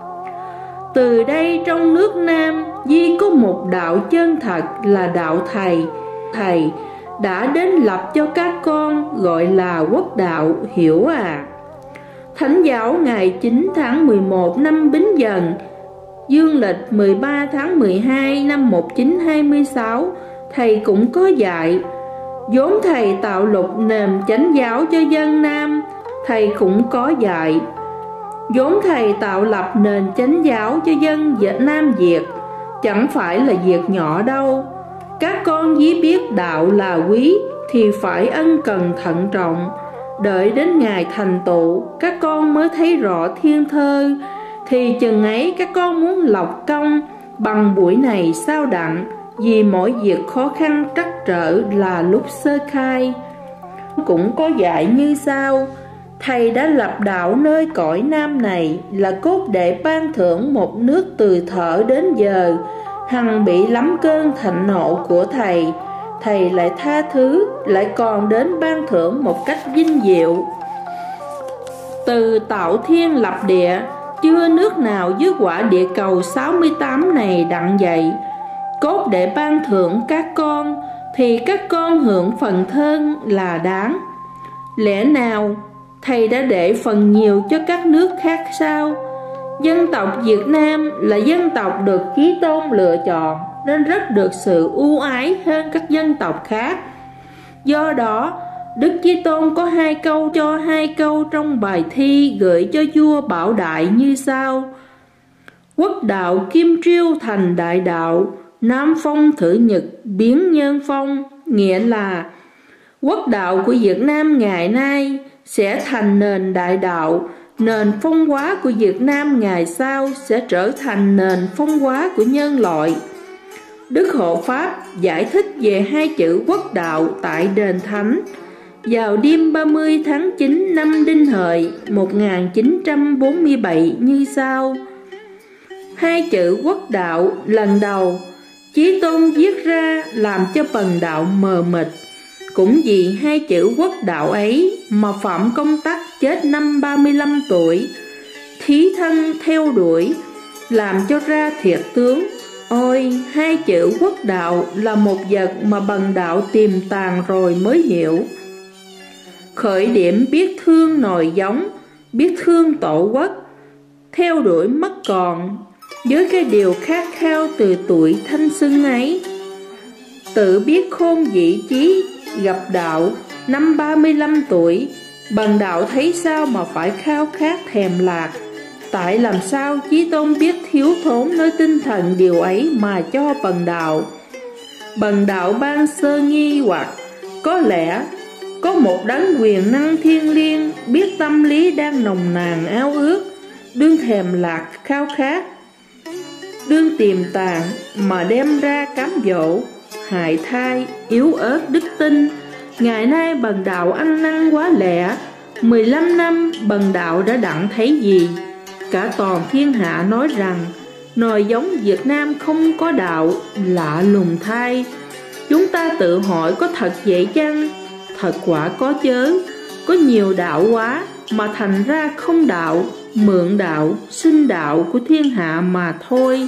từ đây trong nước Nam duy có một đạo chân thật là đạo Thầy. Thầy đã đến lập cho các con, gọi là quốc đạo, hiểu à? Thánh Giáo ngày chín tháng mười một năm Bính Dần dương lịch mười ba tháng mười hai năm một nghìn chín trăm hai mươi sáu, Thầy cũng có dạy: vốn Thầy tạo lục nền chánh giáo cho dân Nam, Thầy cũng có dạy: vốn Thầy tạo lập nền chánh giáo cho dân Việt Nam Việt, chẳng phải là việc nhỏ đâu. Các con ví biết đạo là quý, thì phải ân cần thận trọng, đợi đến ngày thành tựu, các con mới thấy rõ thiên thơ, thì chừng ấy các con muốn lọc công bằng buổi này sao đặng, vì mỗi việc khó khăn trắc trở là lúc sơ khai. Cũng có dạy như sau: Thầy đã lập đạo nơi cõi Nam này là cốt để ban thưởng một nước từ thuở đến giờ, hằng bị lắm cơn thịnh nộ của Thầy, Thầy lại tha thứ, lại còn đến ban thưởng một cách vinh diệu. Từ tạo thiên lập địa, chưa nước nào dưới quả địa cầu sáu mươi tám này đặng vậy. Cốt để ban thưởng các con, thì các con hưởng phần thân là đáng. Lẽ nào Thầy đã để phần nhiều cho các nước khác sao? Dân tộc Việt Nam là dân tộc được Chí Tôn lựa chọn, nên rất được sự ưu ái hơn các dân tộc khác. Do đó, Đức Chí Tôn có hai câu cho hai câu trong bài thi gửi cho vua Bảo Đại như sau: quốc đạo Kim Triêu thành đại đạo, Nam phong thử nhật biến nhân phong. Nghĩa là quốc đạo của Việt Nam ngày nay sẽ thành nền đại đạo, nền phong hóa của Việt Nam ngày sau sẽ trở thành nền phong hóa của nhân loại. Đức Hộ Pháp giải thích về hai chữ quốc đạo tại đền Thánh vào đêm ba mươi tháng chín năm Đinh Hợi một nghìn chín trăm bốn mươi bảy như sau: hai chữ quốc đạo lần đầu Chí Tôn viết ra làm cho bần đạo mờ mịt. Cũng vì hai chữ quốc đạo ấy mà Phạm Công Tắc chết năm ba mươi lăm tuổi, thí thân theo đuổi, làm cho ra thiệt tướng. Ôi, hai chữ quốc đạo là một vật mà bần đạo tìm tàng rồi mới hiểu. Khởi điểm biết thương nòi giống, biết thương tổ quốc, theo đuổi mất còn, với cái điều khát khao từ tuổi thanh xuân ấy. Tự biết khôn vị trí, gặp đạo năm ba mươi lăm tuổi, Bần đạo thấy sao mà phải khao khát thèm lạc. Tại làm sao Chí Tôn biết thiếu thốn nơi tinh thần điều ấy mà cho Bần đạo? Bần đạo ban sơ nghi hoặc, có lẽ có một đấng quyền năng thiên liêng biết tâm lý đang nồng nàn ao ước, đương thèm lạc khao khát, đương tìm tàng mà đem ra cám dỗ, hại thai, yếu ớt đức tin. Ngày nay Bần đạo ăn năn quá lẹ, mười lăm năm Bần đạo đã đặng thấy gì? Cả toàn thiên hạ nói rằng nòi giống Việt Nam không có đạo, lạ lùng thay. Chúng ta tự hỏi có thật vậy chăng? Thật quả có chớ. Có nhiều đạo quá mà thành ra không đạo, mượn đạo, sinh đạo của thiên hạ mà thôi.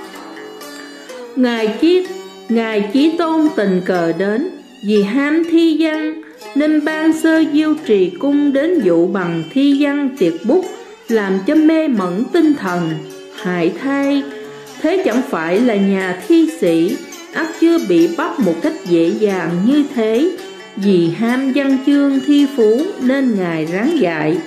Ngài Chí Ngài Chí Tôn tình cờ đến, vì ham thi văn nên ban sơ diêu trì cung đến dụ bằng thi văn tiệt bút, làm cho mê mẩn tinh thần, hại thai. Thế chẳng phải là nhà thi sĩ ắt chưa bị bắt một cách dễ dàng như thế. Vì ham văn chương thi phú nên Ngài ráng dạy.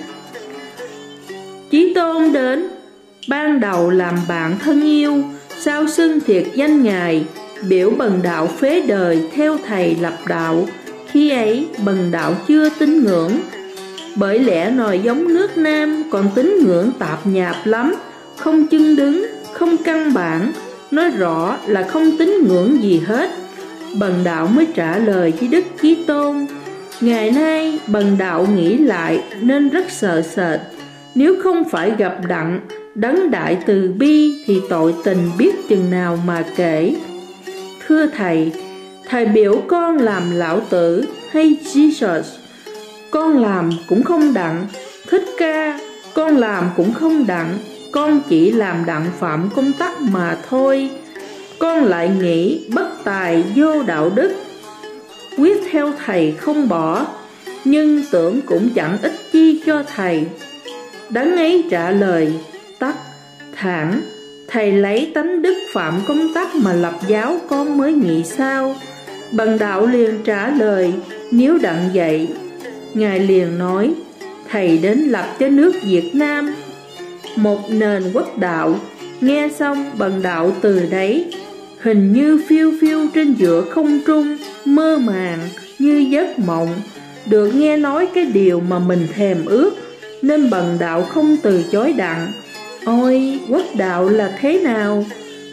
Chí Tôn đến, ban đầu làm bạn thân yêu, sau xưng thiệt danh Ngài, biểu Bần đạo phế đời theo thầy lập đạo. Khi ấy Bần đạo chưa tín ngưỡng, bởi lẽ nòi giống nước Nam còn tín ngưỡng tạp nhạp lắm, không chân đứng, không căn bản, nói rõ là không tín ngưỡng gì hết. Bần đạo mới trả lời với Đức Chí Tôn. Ngày nay Bần đạo nghĩ lại nên rất sợ sệt, nếu không phải gặp đặng đấng đại từ bi thì tội tình biết chừng nào mà kể. Thưa thầy, thầy biểu con làm lão tử hay Jesus? Con làm cũng không đặng. Thích Ca, con làm cũng không đặng. Con chỉ làm đặng phạm công tắc mà thôi. Con lại nghĩ bất tài vô đạo đức, quyết theo thầy không bỏ, nhưng tưởng cũng chẳng ích chi cho thầy. Đấng ấy trả lời tắc thẳng, thầy lấy tánh đức phạm công tắc mà lập giáo, con mới nghĩ sao? Bần đạo liền trả lời, nếu đặng vậy. Ngài liền nói, thầy đến lập cho nước Việt Nam một nền quốc đạo. Nghe xong Bần đạo từ đấy hình như phiêu phiêu trên giữa không trung, mơ màng như giấc mộng, được nghe nói cái điều mà mình thèm ước, nên Bần đạo không từ chối đặng. Ôi, quốc đạo là thế nào?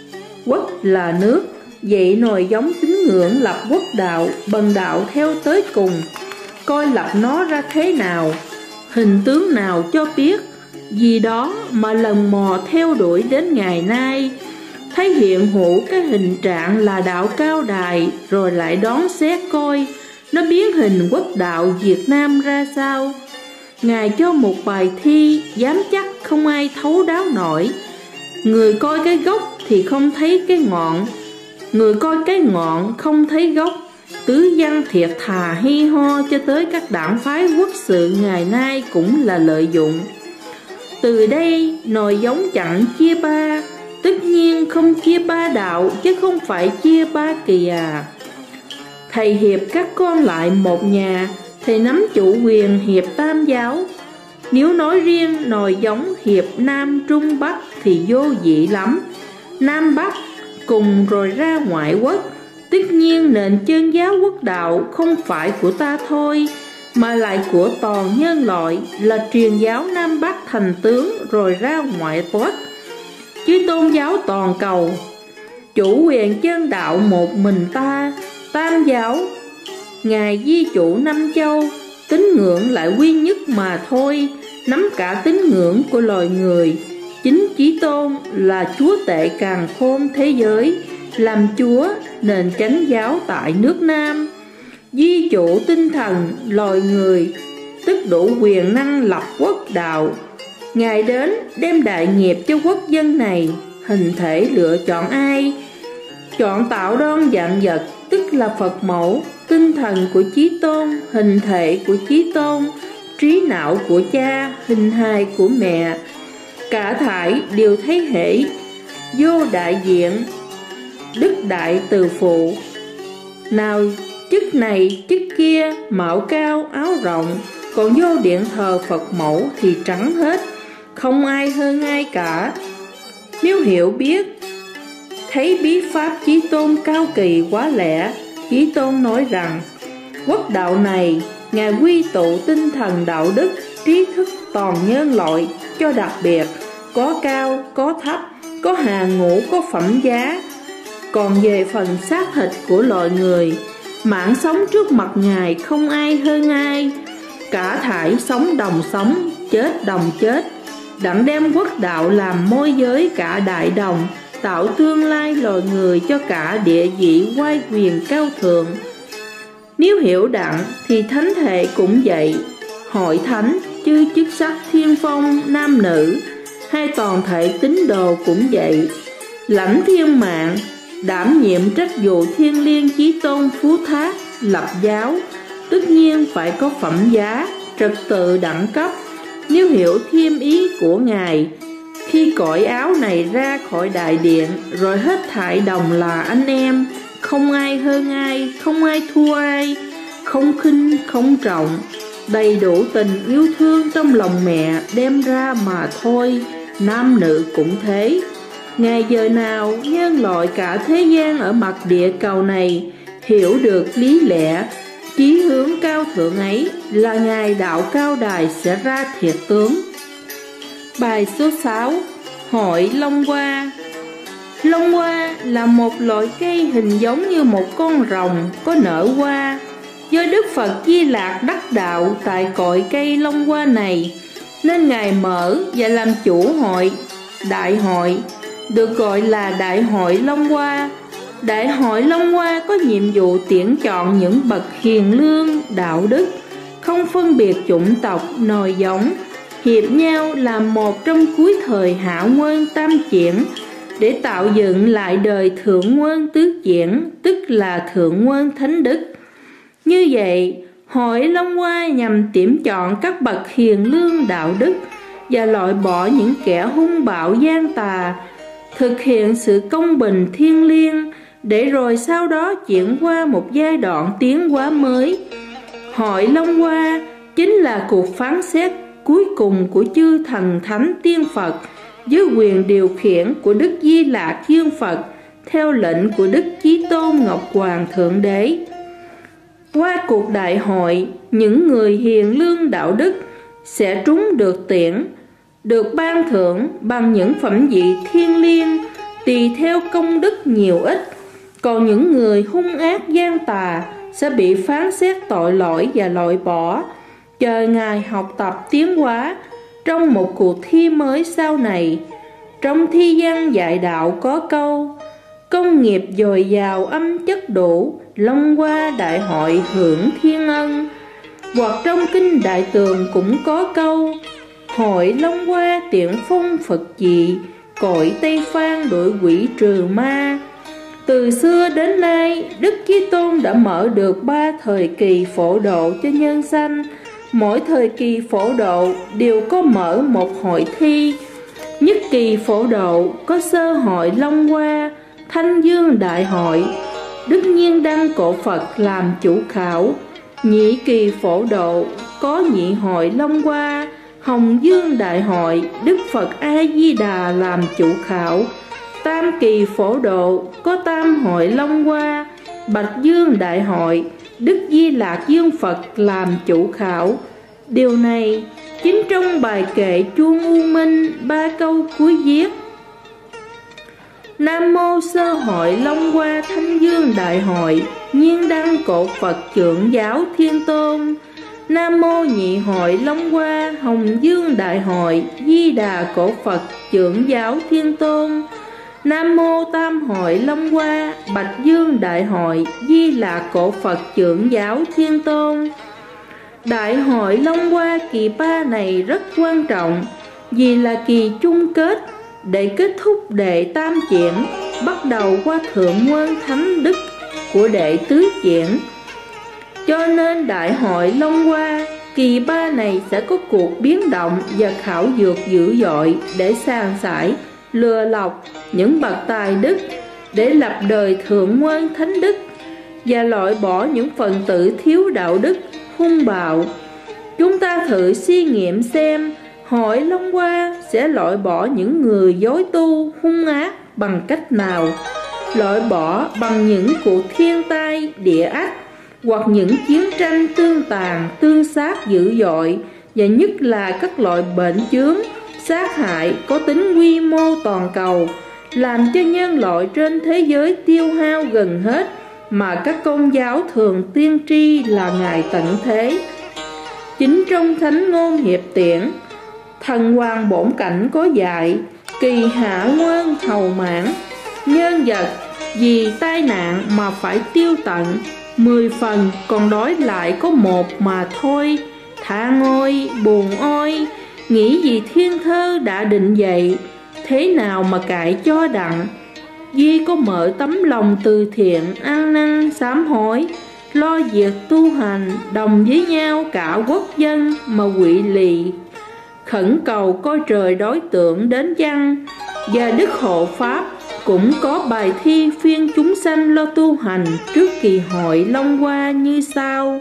Quốc là nước, vậy nòi giống tín ngưỡng lập quốc đạo, Bần đạo theo tới cùng, coi lập nó ra thế nào, hình tướng nào cho biết. Vì đó mà lần mò theo đuổi đến ngày nay, thấy hiện hữu cái hình trạng là đạo Cao Đài, rồi lại đón xét coi nó biến hình quốc đạo Việt Nam ra sao. Ngài cho một bài thi, dám chắc không ai thấu đáo nổi. Người coi cái gốc thì không thấy cái ngọn, người coi cái ngọn không thấy gốc. Tứ văn thiệt thà hi ho cho tới các đảng phái quốc sự ngày nay cũng là lợi dụng. Từ đây nòi giống chẳng chia ba, tất nhiên không chia ba đạo chứ không phải chia ba kỳ à. Thầy hiệp các con lại một nhà, thầy nắm chủ quyền hiệp tam giáo. Nếu nói riêng nòi giống hiệp Nam Trung Bắc thì vô vị lắm. Nam Bắc cùng rồi ra ngoại quốc, tất nhiên nền chân giáo quốc đạo không phải của ta thôi, mà lại của toàn nhân loại, là truyền giáo Nam Bắc thành tướng rồi ra ngoại quốc. Chứ tôn giáo toàn cầu, chủ quyền chân đạo một mình ta, tam giáo, Ngài di chủ năm châu, tín ngưỡng lại quy nhất mà thôi, nắm cả tín ngưỡng của loài người. Chính Chí Tôn là chúa tể càn khôn thế giới, làm chúa nền chánh giáo tại nước Nam. Di chủ tinh thần loài người, tức đủ quyền năng lập quốc đạo. Ngài đến đem đại nghiệp cho quốc dân này, hình thể lựa chọn ai? Chọn tạo đoan dạng vật, tức là Phật mẫu, tinh thần của Chí Tôn, hình thể của Chí Tôn, trí não của cha, hình hài của mẹ. Cả thảy đều thấy hệ, vô đại diện, đức đại từ phụ. Nào chức này chức kia, mạo cao áo rộng, còn vô điện thờ Phật mẫu thì trắng hết, không ai hơn ai cả. Nếu hiểu biết, thấy bí pháp Chí Tôn cao kỳ quá lẽ, Chí Tôn nói rằng quốc đạo này Ngài quy tụ tinh thần đạo đức, trí thức toàn nhân loại cho đặc biệt, có cao, có thấp, có hàng ngũ, có phẩm giá. Còn về phần xác thịt của loài người, mạng sống trước mặt Ngài không ai hơn ai, cả thảy sống đồng sống, chết đồng chết, đặng đem quốc đạo làm môi giới cả đại đồng, tạo tương lai loài người cho cả địa vị oai quyền cao thượng. Nếu hiểu đặng thì thánh thể cũng vậy, hội thánh, chư chức sắc thiên phong, nam nữ, hay toàn thể tín đồ cũng vậy. Lãnh thiên mạng, đảm nhiệm trách vụ thiên liêng Chí Tôn phú thác, lập giáo, tất nhiên phải có phẩm giá, trật tự đẳng cấp. Nếu hiểu thêm ý của Ngài, khi cởi áo này ra khỏi đại điện, rồi hết thảy đồng là anh em, không ai hơn ai, không ai thua ai, không khinh không trọng, đầy đủ tình yêu thương trong lòng mẹ đem ra mà thôi. Nam nữ cũng thế. Ngày giờ nào nhân loại cả thế gian ở mặt địa cầu này hiểu được lý lẽ, chí hướng cao thượng ấy, là ngày đạo cao đài sẽ ra thiệt tướng. Bài số sáu. Hội Long Hoa. Long hoa là một loại cây hình giống như một con rồng có nở hoa. Do Đức Phật Di Lạc đắc đạo tại cội cây long hoa này, nên Ngài mở và làm chủ hội, đại hội, được gọi là Đại hội Long Hoa. Đại hội Long Hoa có nhiệm vụ tuyển chọn những bậc hiền lương, đạo đức, không phân biệt chủng tộc, nòi giống, hiệp nhau làm một trong cuối thời Hạ Nguyên Tam Chuyển, để tạo dựng lại đời Thượng Nguyên Tứ Chuyển, tức là Thượng Nguyên Thánh Đức. Như vậy, hội Long Hoa nhằm tuyển chọn các bậc hiền lương đạo đức và loại bỏ những kẻ hung bạo gian tà, thực hiện sự công bình thiêng liêng, để rồi sau đó chuyển qua một giai đoạn tiến hóa mới. Hội Long Hoa chính là cuộc phán xét cuối cùng của chư thần thánh tiên Phật dưới quyền điều khiển của Đức Di Lạc Dương Phật, theo lệnh của Đức Chí Tôn Ngọc Hoàng Thượng Đế. Qua cuộc đại hội, những người hiền lương đạo đức sẽ trúng được tuyển, được ban thưởng bằng những phẩm vị thiêng liêng, tùy theo công đức nhiều ít. Còn những người hung ác gian tà sẽ bị phán xét tội lỗi và loại bỏ, chờ Ngài học tập tiến hóa trong một cuộc thi mới sau này. Trong thi văn dạy đạo có câu: công nghiệp dồi dào âm chất đủ, Long Hoa đại hội hưởng thiên ân. Hoặc trong kinh Đại Tường cũng có câu: hội Long Hoa tiện phong Phật dị, cội Tây Phan đuổi quỷ trừ ma. Từ xưa đến nay, Đức Chí Tôn đã mở được ba thời kỳ phổ độ cho nhân sanh. Mỗi thời kỳ phổ độ đều có mở một hội thi. Nhất kỳ phổ độ có sơ hội Long Hoa, Thanh Dương đại hội, Đức Nhiên Đăng Cổ Phật làm chủ khảo. Nhị kỳ phổ độ có nhị hội Long Hoa, Hồng Dương đại hội, Đức Phật A Di Đà làm chủ khảo. Tam kỳ phổ độ có tam hội Long Hoa, Bạch Dương đại hội, Đức Di Lạc Dương Phật làm chủ khảo. Điều này chính trong bài kệ Chuông U Minh ba câu cuối viết: Nam mô sơ hội Long Hoa Thanh Dương đại hội, Nhiên Đăng Cổ Phật trưởng giáo Thiên Tôn. Nam mô nhị hội Long Hoa Hồng Dương đại hội, Di Đà Cổ Phật trưởng giáo Thiên Tôn. Nam mô tam hội Long Hoa Bạch Dương đại hội, Di Lạc Cổ Phật trưởng giáo Thiên Tôn. Đại hội Long Hoa kỳ ba này rất quan trọng, vì là kỳ chung kết để kết thúc đệ tam chuyển, bắt đầu qua Thượng Nguyên Thánh Đức của đệ tứ chuyển. Cho nên đại hội Long Hoa kỳ ba này sẽ có cuộc biến động và khảo dược dữ dội, để sàng sải, lừa lọc những bậc tài đức, để lập đời Thượng Nguyên Thánh Đức. và loại bỏ những phần tử thiếu đạo đức, hung bạo. Chúng ta thử suy nghiệm xem hội Long Hoa sẽ loại bỏ những người dối tu, hung ác bằng cách nào? Loại bỏ bằng những cuộc thiên tai, địa ách, hoặc những chiến tranh tương tàn, tương sát dữ dội, và nhất là các loại bệnh chướng, sát hại có tính quy mô toàn cầu, làm cho nhân loại trên thế giới tiêu hao gần hết, mà các tôn giáo thường tiên tri là ngày tận thế. Chính trong Thánh Ngôn Hiệp Tiễn, Thần Hoàng Bổn Cảnh có dạy: kỳ hạ ngoan hầu mãn, nhân vật vì tai nạn mà phải tiêu tận, mười phần còn đói lại có một mà thôi. Than ôi, buồn ôi, nghĩ gì thiên thơ đã định dậy, thế nào mà cãi cho đặng. Duy có mở tấm lòng từ thiện, ăn năn sám hối, lo việc tu hành, đồng với nhau cả quốc dân mà quỵ lì, khẩn cầu coi trời đối tượng đến chăng. Và Đức Hộ Pháp cũng có bài thi phiên chúng sanh lo tu hành trước kỳ hội Long Hoa như sau: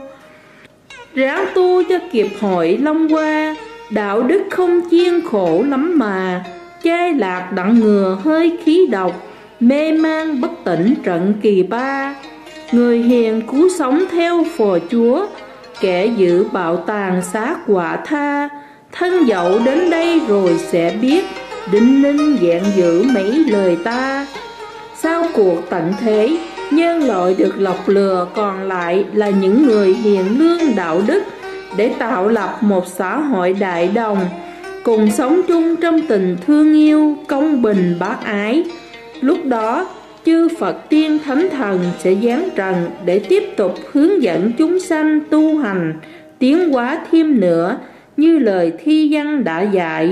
ráng tu cho kịp hội Long Hoa, đạo đức không chiên khổ lắm mà, chai lạc đặng ngừa hơi khí độc, mê man bất tỉnh trận kỳ ba. Người hiền cứu sống theo phò Chúa, kẻ dữ bạo tàn sát quả tha, thân dậu đến đây rồi sẽ biết, đinh ninh vẹn giữ mấy lời ta. Sau cuộc tận thế, nhân loại được lọc lừa, còn lại là những người hiền lương đạo đức, để tạo lập một xã hội đại đồng, cùng sống chung trong tình thương yêu, công bình bác ái. Lúc đó, chư Phật tiên thánh thần sẽ giáng trần để tiếp tục hướng dẫn chúng sanh tu hành, tiến hóa thêm nữa, như lời thi văn đã dạy.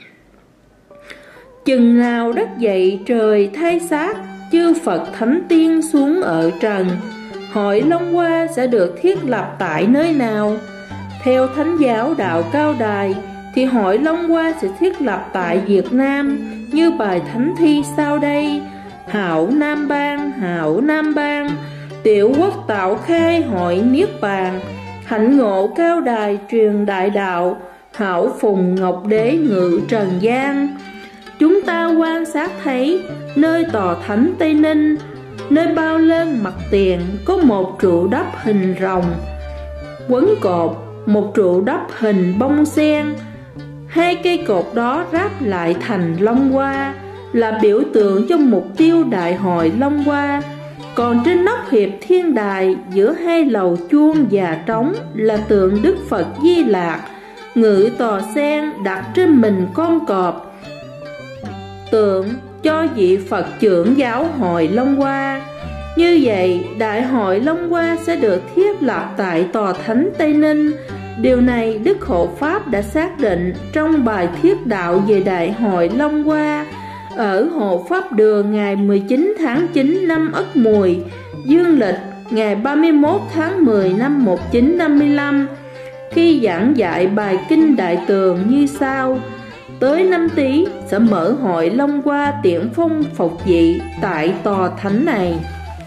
Chừng nào đất dậy trời thay xác, chư Phật thánh tiên xuống ở trần, hội Long Hoa sẽ được thiết lập tại nơi nào? Theo Thánh giáo Đạo Cao Đài thì hội Long Hoa sẽ thiết lập tại Việt Nam, như bài thánh thi sau đây: hảo Nam Bang, hảo Nam Bang, tiểu quốc tạo khai hội Niết Bàn, hạnh ngộ Cao Đài truyền đại đạo, hảo phùng Ngọc Đế ngự trần gian. Chúng ta quan sát thấy nơi tòa thánh Tây Ninh, nơi bao lên mặt tiền có một trụ đắp hình rồng quấn cột, một trụ đắp hình bông sen. Hai cây cột đó ráp lại thành Long Hoa, là biểu tượng cho mục tiêu đại hội Long Hoa. Còn trên nóc hiệp thiên đài, giữa hai lầu chuông và trống, là tượng Đức Phật Di Lạc ngự tòa sen đặt trên mình con cọp, tượng cho vị Phật trưởng giáo hội Long Hoa. Như vậy, đại hội Long Hoa sẽ được thiết lập tại tòa thánh Tây Ninh. Điều này Đức Hộ Pháp đã xác định trong bài thuyết đạo về đại hội Long Hoa ở Hộ Pháp Đường ngày mười chín tháng chín năm Ất Mùi, dương lịch ngày ba mươi mốt tháng mười năm một nghìn chín trăm năm mươi lăm, khi giảng dạy bài kinh Đại Tường như sau: tới năm Tý sẽ mở hội Long Hoa tiễn phong phục vị tại tòa thánh này.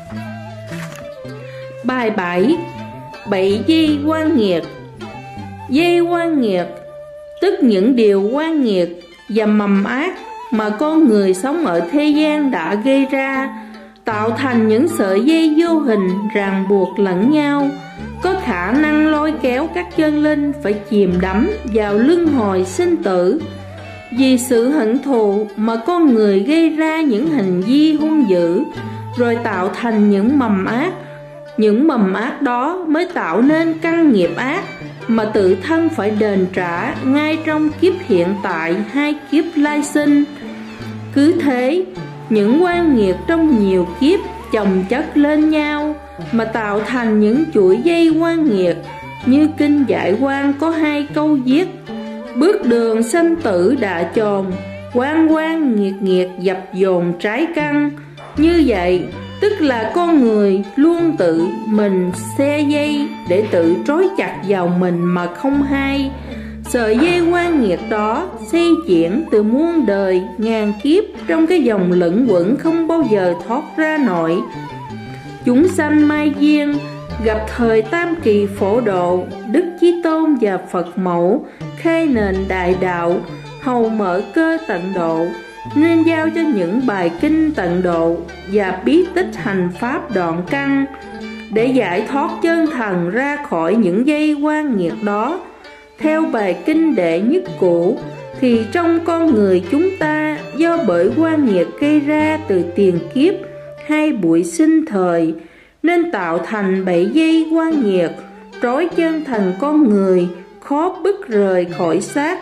Bài bảy: bảy dây oan nghiệt. Dây oan nghiệt tức những điều oan nghiệt và mầm ác mà con người sống ở thế gian đã gây ra, tạo thành những sợi dây vô hình ràng buộc lẫn nhau, có khả năng lôi kéo các chân linh phải chìm đắm vào luân hồi sinh tử. Vì sự hận thù mà con người gây ra những hành vi hung dữ, rồi tạo thành những mầm ác. Những mầm ác đó mới tạo nên căn nghiệp ác mà tự thân phải đền trả ngay trong kiếp hiện tại hay kiếp lai sinh. Cứ thế, những oan nghiệt trong nhiều kiếp chồng chất lên nhau mà tạo thành những chuỗi dây oan nghiệt. Như kinh Giải Oan có hai câu viết: bước đường sanh tử đã chồn, oan oan nghiệt nghiệt dập dồn trái căn. Như vậy, tức là con người luôn tự mình xe dây để tự trói chặt vào mình mà không hay. Sợi dây oan nghiệt đó xây chuyển từ muôn đời ngàn kiếp trong cái dòng lẫn quẩn không bao giờ thoát ra nổi. chúng sanh mai duyên gặp thời tam kỳ phổ độ, Đức Chí Tôn và Phật mẫu khai nền đại đạo, hầu mở cơ tận độ, nên giao cho những bài kinh tận độ và bí tích hành pháp đoạn căn, để giải thoát chân thần ra khỏi những dây quan nghiệt đó. Theo bài kinh đệ nhất cũ, thì trong con người chúng ta, do bởi quan nghiệt gây ra từ tiền kiếp hay buổi sinh thời, nên tạo thành bảy dây quan nghiệt trói chân thần con người, khó bứt rời khỏi xác.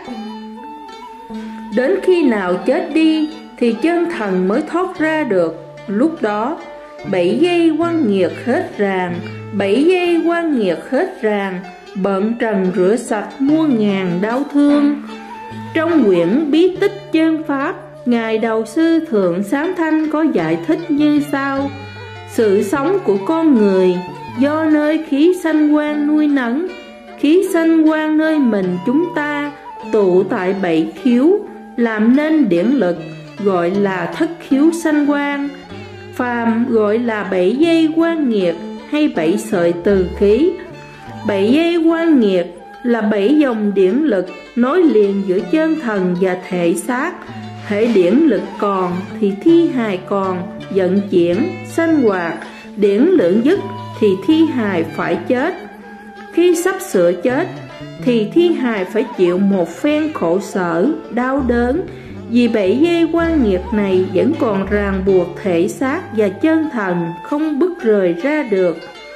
Đến khi nào chết đi thì chân thần mới thoát ra được. Lúc đó bảy dây quan nghiệt hết ràng, bảy dây quan nghiệt hết ràng, bận trần rửa sạch muôn ngàn đau thương. Trong quyển bí tích chân pháp, Ngài Đầu Sư Thượng Sáng Thanh có giải thích như sau: sự sống của con người do nơi khí sanh quan nuôi nấng. Khí sanh quan nơi mình chúng ta tụ tại bảy khiếu, làm nên điển lực, gọi là thất khiếu sanh quan. Phàm gọi là bảy dây quan nghiệt hay bảy sợi từ khí. Bảy dây quan nghiệt là bảy dòng điển lực nối liền giữa chân thần và thể xác. Hễ điển lực còn thì thi hài còn, vận chuyển, sanh hoạt. Điển lượng dứt thì thi hài phải chết. Khi sắp sửa chết thì thi hài phải chịu một phen khổ sở, đau đớn, vì bảy dây quan nghiệt này vẫn còn ràng buộc thể xác và chân thần, không bứt rời ra được.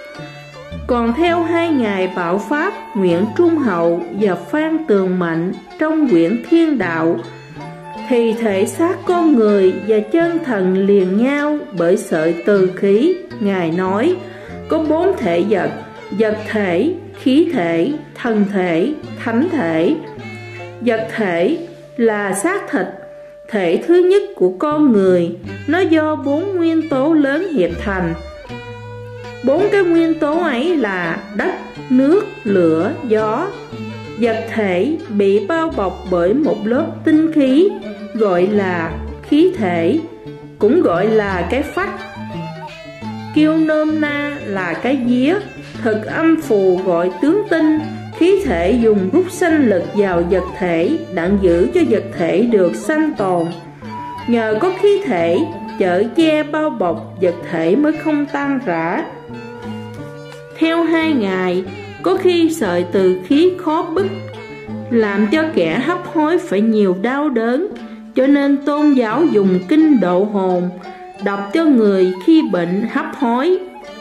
Còn theo hai ngài Bảo Pháp Nguyễn Trung Hậu và Phan Tường Mạnh trong quyển Thiên Đạo, thì thể xác con người và chân thần liền nhau bởi sợi từ khí. Ngài nói có bốn thể vật: vật thể, khí thể, thần thể, thánh thể. Vật thể là xác thịt, thể thứ nhất của con người. Nó do bốn nguyên tố lớn hiệp thành. Bốn cái nguyên tố ấy là đất, nước, lửa, gió. Vật thể bị bao bọc bởi một lớp tinh khí, gọi là khí thể, cũng gọi là cái phách. Kêu nôm na là cái vía. Thực âm phù gọi tướng tinh. Khí thể dùng rút sanh lực vào vật thể, đặng giữ cho vật thể được sanh tồn. Nhờ có khí thể chở che bao bọc, vật thể mới không tan rã. Theo hai ngài, có khi sợi từ khí khó bứt, làm cho kẻ hấp hối phải nhiều đau đớn, cho nên tôn giáo dùng kinh độ hồn, đọc cho người khi bệnh hấp hối.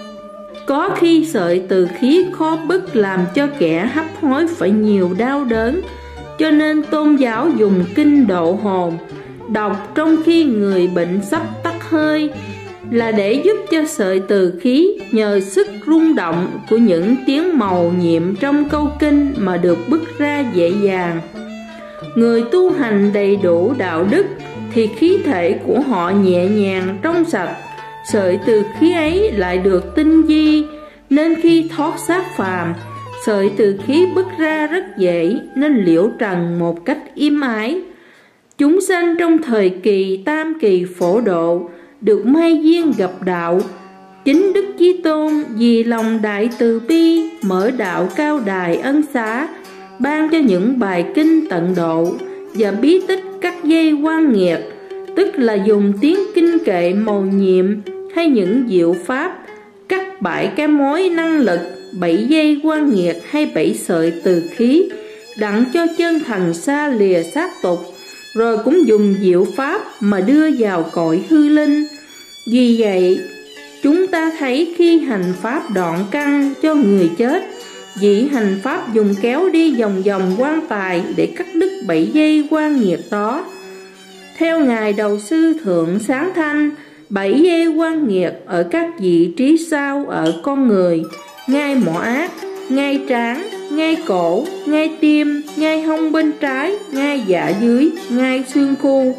Có khi sợi từ khí khó bứt làm cho kẻ hấp hối phải nhiều đau đớn, cho nên tôn giáo dùng kinh độ hồn, đọc trong khi người bệnh sắp tắt hơi, là để giúp cho sợi từ khí nhờ sức rung động của những tiếng màu nhiệm trong câu kinh mà được bứt ra dễ dàng. Người tu hành đầy đủ đạo đức thì khí thể của họ nhẹ nhàng trong sạch, sợi từ khí ấy lại được tinh vi, nên khi thoát xác phàm, sợi từ khí bứt ra rất dễ, nên liễu trần một cách im ái. Chúng sanh trong thời kỳ tam kỳ phổ độ được mai duyên gặp đạo. Chính Đức Chí Tôn vì lòng đại từ bi mở đạo cao đài ân xá, ban cho những bài kinh tận độ và bí tích cắt dây quan nghiệt, tức là dùng tiếng kinh kệ mầu nhiệm hay những diệu pháp cắt bảy cái mối năng lực, bảy dây quan nghiệt hay bảy sợi từ khí, đặng cho chân thần xa lìa xác tục, rồi cũng dùng diệu pháp mà đưa vào cõi hư linh. Vì vậy, chúng ta thấy khi hành pháp đoạn căn cho người chết, vị hành pháp dùng kéo đi vòng vòng quan tài để cắt đứt bảy dây quan nghiệt đó. Theo ngài Đầu Sư Thượng Sáng Thanh, bảy dây quan nghiệt ở các vị trí sau ở con người: ngay mỏ ác, ngay trán, ngay cổ, ngay tim, ngay hông bên trái, ngay dạ dưới, ngay xương khu.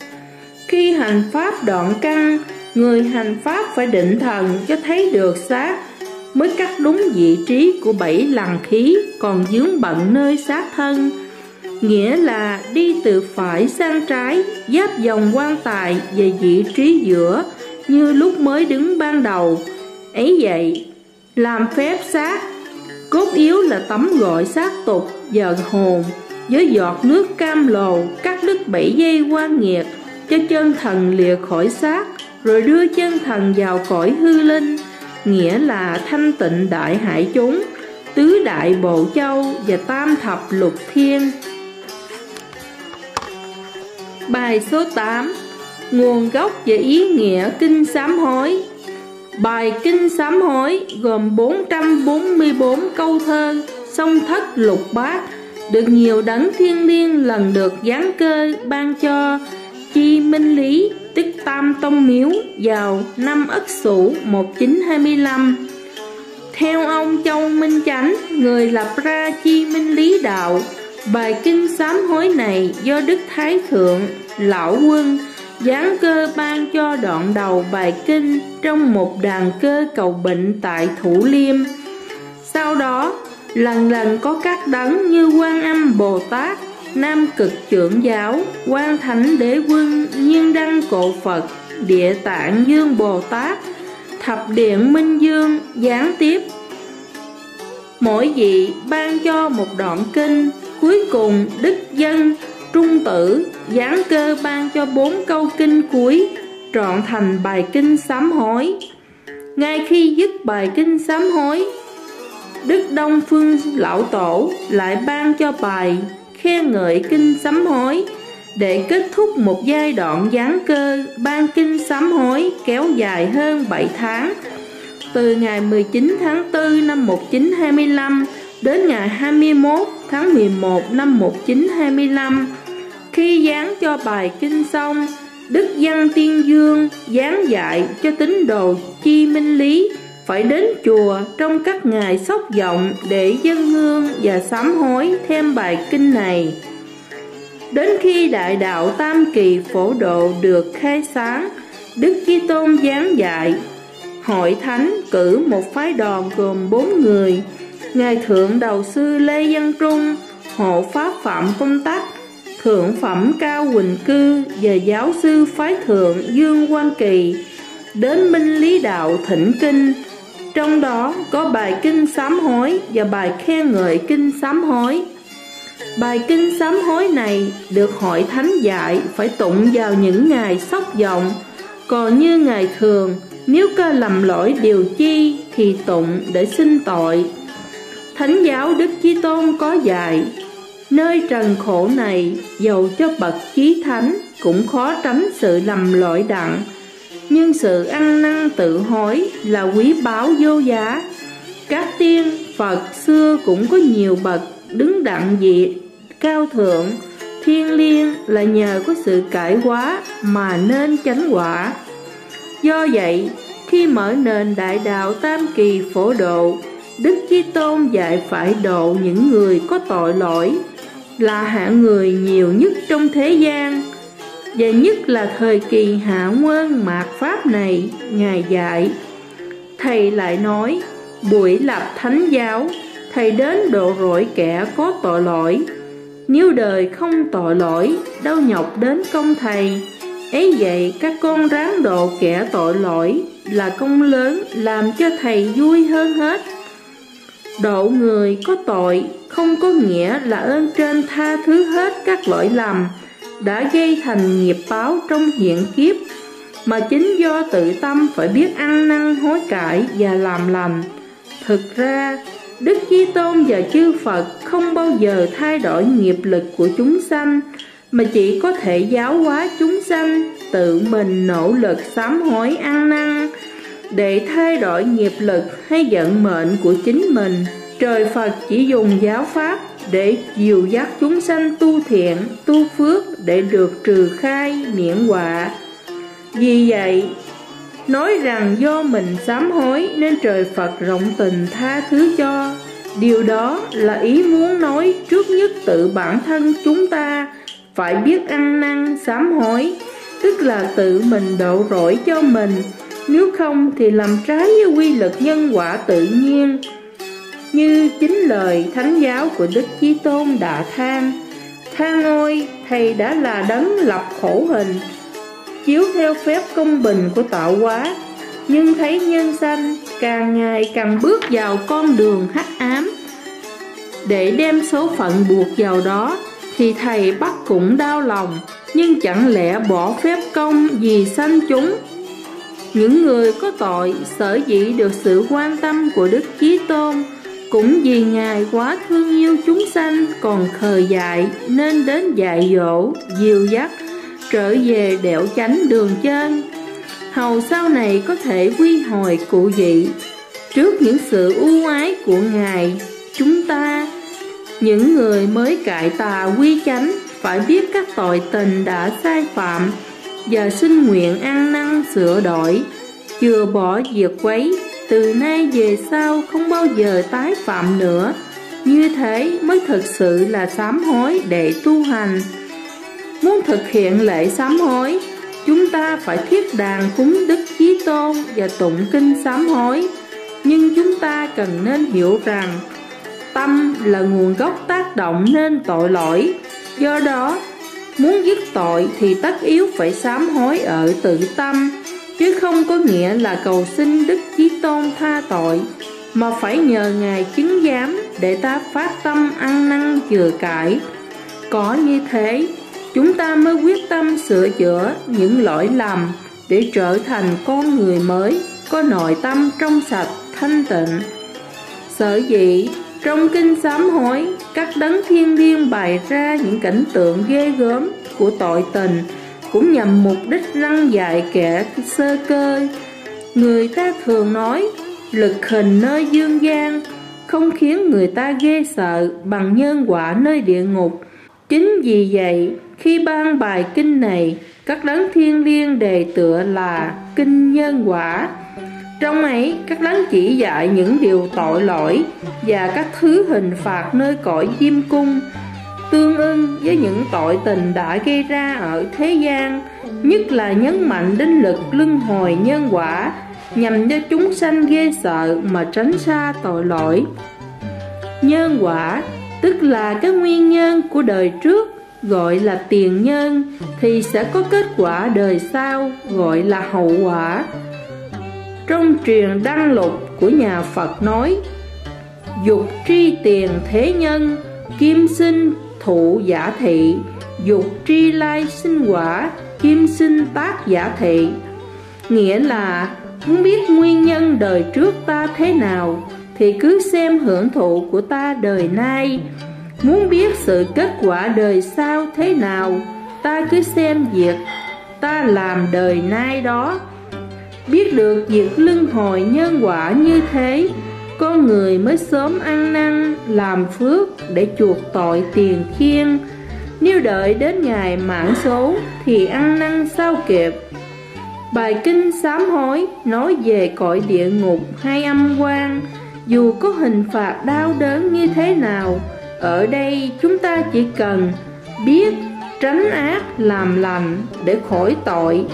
Khi hành pháp đoạn căn, người hành pháp phải định thần cho thấy được xác, mới cắt đúng vị trí của bảy lằn khí còn vướng bận nơi xác thân. Nghĩa là đi từ phải sang trái, giáp vòng quan tài về vị trí giữa như lúc mới đứng ban đầu. Ấy vậy, làm phép sát, cốt yếu là tấm gọi sát tục và hồn, với giọt nước cam lồ cắt đứt bảy dây quan nghiệt, cho chân thần lìa khỏi xác, rồi đưa chân thần vào cõi hư linh, nghĩa là thanh tịnh đại hải chúng, tứ đại bộ châu và tam thập lục thiên. Bài số tám. Nguồn gốc và ý nghĩa kinh sám hối. Bài kinh sám hối gồm bốn trăm bốn mươi bốn câu thơ, song thất lục bát, được nhiều đấng thiêng liêng lần được giáng cơ ban cho Chi Minh Lý, tức Tam Tông Miếu, vào năm Ất Sửu một nghìn chín trăm hai mươi lăm. Theo ông Châu Minh Chánh, người lập ra Chi Minh Lý đạo, bài kinh sám hối này do Đức Thái Thượng Lão Quân giáng cơ ban cho đoạn đầu bài kinh trong một đàn cơ cầu bệnh tại Thủ Liêm. Sau đó, lần lần có các đấng như Quan Âm Bồ Tát, Nam Cực Trưởng Giáo, Quan Thánh Đế Quân, Nhiên Đăng Cộ Phật, Địa Tạng Dương Bồ Tát, Thập Điện Minh Dương giáng tiếp. Mỗi vị ban cho một đoạn kinh. Cuối cùng Đức Dân Trung Tử giáng cơ ban cho bốn câu kinh cuối, trọn thành bài kinh sám hối. Ngay khi dứt bài kinh sám hối, Đức Đông Phương Lão Tổ lại ban cho bài khen ngợi kinh sám hối, để kết thúc một giai đoạn giáng cơ ban kinh sám hối kéo dài hơn bảy tháng, từ ngày mười chín tháng tư năm một nghìn chín trăm hai mươi lăm đến ngày hai mươi mốt tháng mười một năm một nghìn chín trăm hai mươi lăm. Khi giáng cho bài kinh xong, Đức Văn Tiên Dương giáng dạy cho tín đồ Chi Minh Lý phải đến chùa trong các ngày Sóc Vọng để dâng hương và sám hối thêm bài kinh này. Đến khi đại đạo Tam Kỳ Phổ Độ được khai sáng, Đức Chí Tôn giáng dạy Hội Thánh cử một phái đoàn gồm bốn người: Ngài Thượng Đầu Sư Lê Văn Trung, Hộ Pháp Phạm Công Tắc, Thượng Phẩm Cao Quỳnh Cư và Giáo sư phái Thượng Dương Quan Kỳ đến Minh Lý Đạo thỉnh kinh. Trong đó có bài kinh sám hối và bài khen ngợi kinh sám hối. Bài kinh sám hối này được Hội Thánh dạy phải tụng vào những ngày Sóc Vọng. Còn như ngày thường, nếu có lầm lỗi điều chi thì tụng để xin tội. Thánh giáo Đức Chí Tôn có dạy: nơi trần khổ này, dầu cho bậc chí thánh cũng khó tránh sự lầm lỗi đặng, nhưng sự ăn năn tự hối là quý báu vô giá. Các tiên Phật xưa cũng có nhiều bậc đứng đặng vị cao thượng, thiên liêng là nhờ có sự cải hóa mà nên chánh quả. Do vậy, khi mở nền đại đạo Tam Kỳ Phổ Độ, Đức Chí Tôn dạy phải độ những người có tội lỗi, là hạng người nhiều nhất trong thế gian, và nhất là thời kỳ Hạ Nguyên mạt Pháp này. Ngài dạy: Thầy lại nói, buổi lập thánh giáo, Thầy đến độ rỗi kẻ có tội lỗi. Nếu đời không tội lỗi, đâu nhọc đến công Thầy. Ấy vậy, các con ráng độ kẻ tội lỗi là công lớn, làm cho Thầy vui hơn hết. Độ người có tội không có nghĩa là ơn trên tha thứ hết các lỗi lầm đã gây thành nghiệp báo trong hiện kiếp, mà chính do tự tâm phải biết ăn năn hối cải và làm lành. Thực ra, Đức Chí Tôn và chư Phật không bao giờ thay đổi nghiệp lực của chúng sanh, mà chỉ có thể giáo hóa chúng sanh tự mình nỗ lực sám hối ăn năn để thay đổi nghiệp lực hay vận mệnh của chính mình. Trời Phật chỉ dùng giáo pháp để dìu dắt chúng sanh tu thiện, tu phước để được trừ khai miễn họa. Vì vậy, nói rằng do mình sám hối nên trời Phật rộng tình tha thứ cho. Điều đó là ý muốn nói trước nhất tự bản thân chúng ta phải biết ăn năn sám hối, tức là tự mình độ lỗi cho mình, nếu không thì làm trái với quy luật nhân quả tự nhiên. Như chính lời thánh giáo của Đức Chí Tôn đã than: Than ôi, Thầy đã là đấng lập khổ hình, chiếu theo phép công bình của tạo hóa, nhưng thấy nhân sanh càng ngày càng bước vào con đường hắc ám. Để đem số phận buộc vào đó thì thầy bắt cũng đau lòng, nhưng chẳng lẽ bỏ phép công vì sanh chúng. Những người có tội sở dĩ được sự quan tâm của Đức Chí Tôn cũng vì Ngài quá thương yêu chúng sanh còn khờ dại, nên đến dạy dỗ, dìu dắt trở về đẽo chánh đường chân, hầu sau này có thể quy hồi cụ vị. Trước những sự ưu ái của Ngài, chúng ta, những người mới cải tà quy chánh, phải biết các tội tình đã sai phạm và xin nguyện ăn năn sửa đổi, chừa bỏ việc quấy, từ nay về sau không bao giờ tái phạm nữa. Như thế mới thực sự là sám hối để tu hành. Muốn thực hiện lễ sám hối, chúng ta phải thiết đàn cúng Đức Chí Tôn và tụng kinh sám hối. Nhưng chúng ta cần nên hiểu rằng tâm là nguồn gốc tác động nên tội lỗi. Do đó, muốn dứt tội thì tất yếu phải sám hối ở tự tâm, chứ không có nghĩa là cầu xin Đức Chí Tôn tha tội, mà phải nhờ Ngài chứng giám để ta phát tâm ăn năn chừa cải. Có như thế, chúng ta mới quyết tâm sửa chữa những lỗi lầm để trở thành con người mới, có nội tâm trong sạch, thanh tịnh. Sở dĩ trong kinh sám hối, các đấng thiên liêng bày ra những cảnh tượng ghê gớm của tội tình, cũng nhằm mục đích răn dạy kẻ sơ cơ. Người ta thường nói lực hình nơi dương gian không khiến người ta ghê sợ bằng nhân quả nơi địa ngục. Chính vì vậy, khi ban bài kinh này, các đấng thiên liêng đề tựa là kinh nhân quả. Trong ấy, các đấng chỉ dạy những điều tội lỗi và các thứ hình phạt nơi cõi diêm cung, tương ưng với những tội tình đã gây ra ở thế gian, nhất là nhấn mạnh đến lực luân hồi nhân quả, nhằm cho chúng sanh ghê sợ mà tránh xa tội lỗi. Nhân quả tức là cái nguyên nhân của đời trước, gọi là tiền nhân, thì sẽ có kết quả đời sau, gọi là hậu quả. Trong truyền đăng lục của nhà Phật nói: dục tri tiền thế nhân, kim sinh thụ giả thị; dục tri lai sinh quả, kim sinh tác giả thị. Nghĩa là muốn biết nguyên nhân đời trước ta thế nào thì cứ xem hưởng thụ của ta đời nay. Muốn biết sự kết quả đời sau thế nào, ta cứ xem việc ta làm đời nay đó. Biết được việc luân hồi nhân quả như thế, con người mới sớm ăn năn làm phước để chuộc tội tiền khiên. Nếu đợi đến ngày mãn số thì ăn năn sao kịp. Bài kinh sám hối nói về cõi địa ngục hay âm quan, dù có hình phạt đau đớn như thế nào, ở đây chúng ta chỉ cần biết tránh ác làm lành để khỏi tội,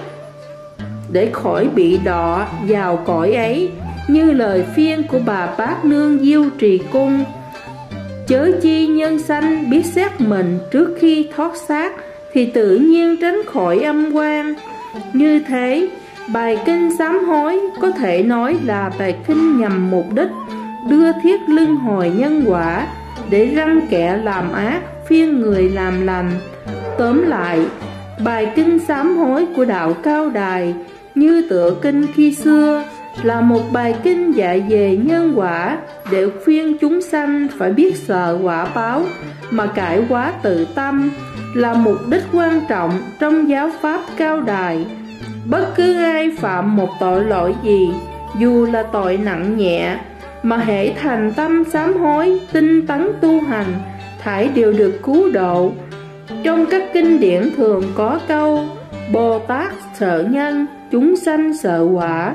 để khỏi bị đọa vào cõi ấy, như lời phiên của bà Bát Nương Diêu Trì Cung. Chớ chi nhân sanh biết xét mình trước khi thoát xác, thì tự nhiên tránh khỏi âm quan. Như thế, bài kinh sám hối có thể nói là bài kinh nhằm mục đích đưa thiết luân hồi nhân quả, để răn kẻ làm ác, phiên người làm lành. Tóm lại, bài kinh sám hối của đạo Cao Đài như tựa kinh khi xưa là một bài kinh dạy về nhân quả, để khuyên chúng sanh phải biết sợ quả báo mà cải hóa tự tâm, là mục đích quan trọng trong giáo pháp Cao Đài. Bất cứ ai phạm một tội lỗi gì, dù là tội nặng nhẹ, mà hễ thành tâm sám hối, tinh tấn tu hành, thảy đều được cứu độ. Trong các kinh điển thường có câu: Bồ Tát sợ nhân, chúng sanh sợ quả.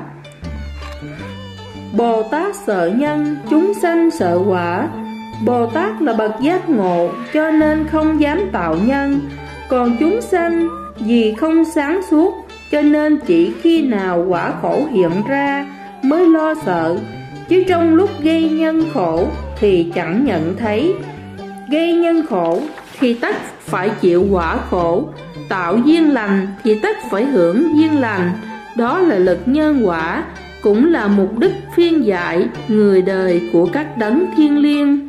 Bồ Tát sợ nhân, chúng sanh sợ quả. Bồ Tát là bậc giác ngộ, cho nên không dám tạo nhân. Còn chúng sanh vì không sáng suốt, cho nên chỉ khi nào quả khổ hiện ra mới lo sợ, chứ trong lúc gây nhân khổ thì chẳng nhận thấy. Gây nhân khổ thì tất phải chịu quả khổ, tạo duyên lành thì tất phải hưởng duyên lành. đó là lực nhân quả, cũng là mục đích phiên dạy người đời của các đấng thiêng liêng.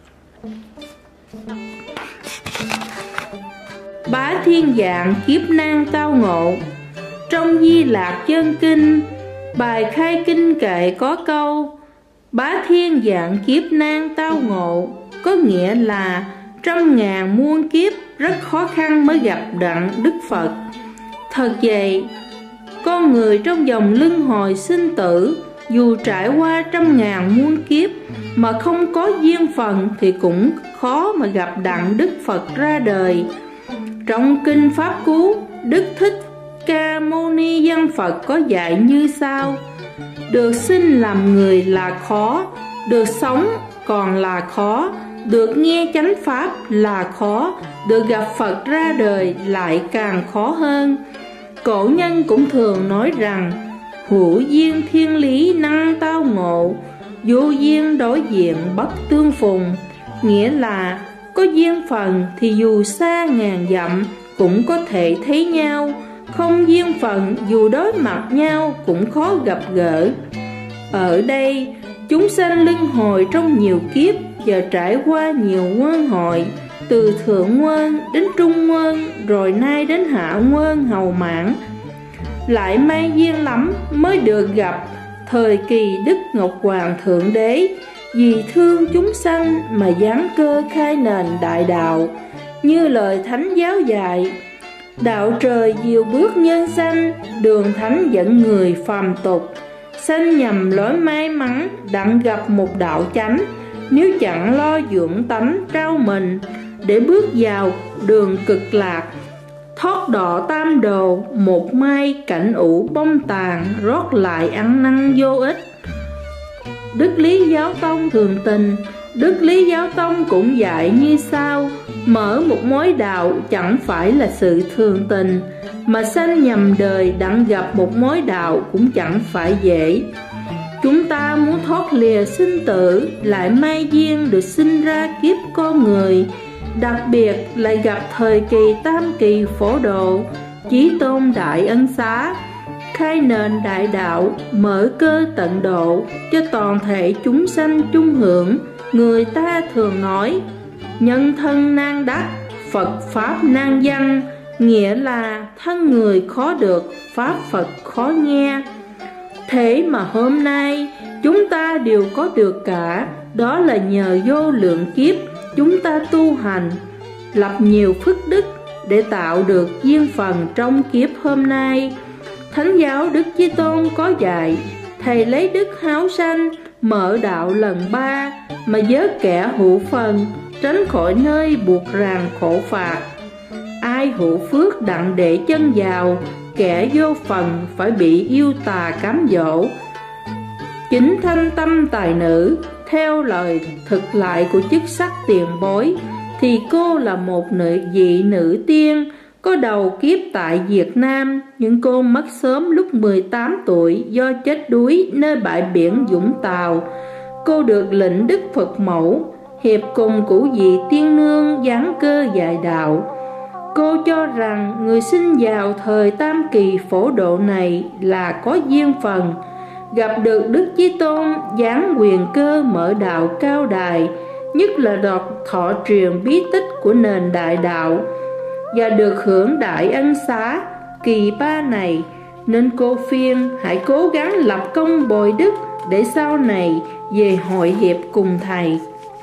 Bá thiên dạng kiếp nan tao ngộ. Trong Di Lạc Chân Kinh, bài khai kinh kệ có câu bá thiên dạng kiếp nan tao ngộ, có nghĩa là trăm ngàn muôn kiếp rất khó khăn mới gặp đặng Đức Phật. Thật vậy, con người trong dòng luân hồi sinh tử, dù trải qua trăm ngàn muôn kiếp mà không có duyên phận thì cũng khó mà gặp đặng Đức Phật ra đời. Trong Kinh Pháp Cú, Đức Thích Ca Mâu Ni Văn Phật có dạy như sau: được sinh làm người là khó, được sống còn là khó, được nghe chánh pháp là khó, được gặp Phật ra đời lại càng khó hơn. Cổ nhân cũng thường nói rằng hữu duyên thiên lý năng tao ngộ, vô duyên đối diện bất tương phùng, nghĩa là có duyên phận thì dù xa ngàn dặm cũng có thể thấy nhau, không duyên phận dù đối mặt nhau cũng khó gặp gỡ. Ở đây, chúng sanh luân hồi trong nhiều kiếp và trải qua nhiều nguyên hội, từ thượng nguyên đến trung nguyên, rồi nay đến hạ nguyên hầu mãn. Lại may duyên lắm mới được gặp thời kỳ Đức Ngọc Hoàng Thượng Đế, vì thương chúng sanh mà giáng cơ khai nền đại đạo. Như lời Thánh giáo dạy, đạo trời diều bước nhân sanh, đường thánh dẫn người phàm tục. Sanh nhầm lối may mắn, đặng gặp một đạo chánh, nếu chẳng lo dưỡng tánh trao mình, để bước vào đường cực lạc. Thoát đọa tam đồ, một mai cảnh ủ bông tàn, rót lại ăn năn vô ích. Đức Lý Giáo Tông thường tình, Đức Lý Giáo Tông cũng dạy như sau: mở một mối đạo chẳng phải là sự thường tình, mà sanh nhầm đời đặng gặp một mối đạo cũng chẳng phải dễ. Chúng ta muốn thoát lìa sinh tử, lại may duyên được sinh ra kiếp con người, đặc biệt lại gặp thời kỳ tam kỳ phổ độ, Chí Tôn đại ân xá, khai nền đại đạo, mở cơ tận độ cho toàn thể chúng sanh chung hưởng. Người ta thường nói nhân thân nan đắc, Phật pháp nan văn, nghĩa là thân người khó được, pháp Phật khó nghe. Thế mà hôm nay chúng ta đều có được cả, đó là nhờ vô lượng kiếp chúng ta tu hành, lập nhiều phước đức để tạo được duyên phần trong kiếp hôm nay. Thánh giáo Đức Chí Tôn có dạy, thầy lấy đức háo sanh, mở đạo lần ba, mà vớt kẻ hữu phần, tránh khỏi nơi buộc ràng khổ phạt. Ai hữu phước đặng để chân vào, kẻ vô phần phải bị yêu tà cám dỗ. Chính thanh tâm tài nữ, theo lời thực lại của chức sắc tiền bối, thì cô là một nữ vị nữ tiên, có đầu kiếp tại Việt Nam, nhưng cô mất sớm lúc mười tám tuổi do chết đuối nơi bãi biển Vũng Tàu. Cô được lệnh Đức Phật mẫu hiệp cùng cũ vị tiên nương giáng cơ dạy đạo. Cô cho rằng người sinh vào thời tam kỳ phổ độ này là có duyên phần, gặp được Đức Chí Tôn giáng quyền cơ mở đạo cao đài, nhất là đọc thọ truyền bí tích của nền đại đạo, và được hưởng đại ân xá kỳ ba này, nên cô phiên hãy cố gắng lập công bồi đức để sau này về hội hiệp cùng thầy.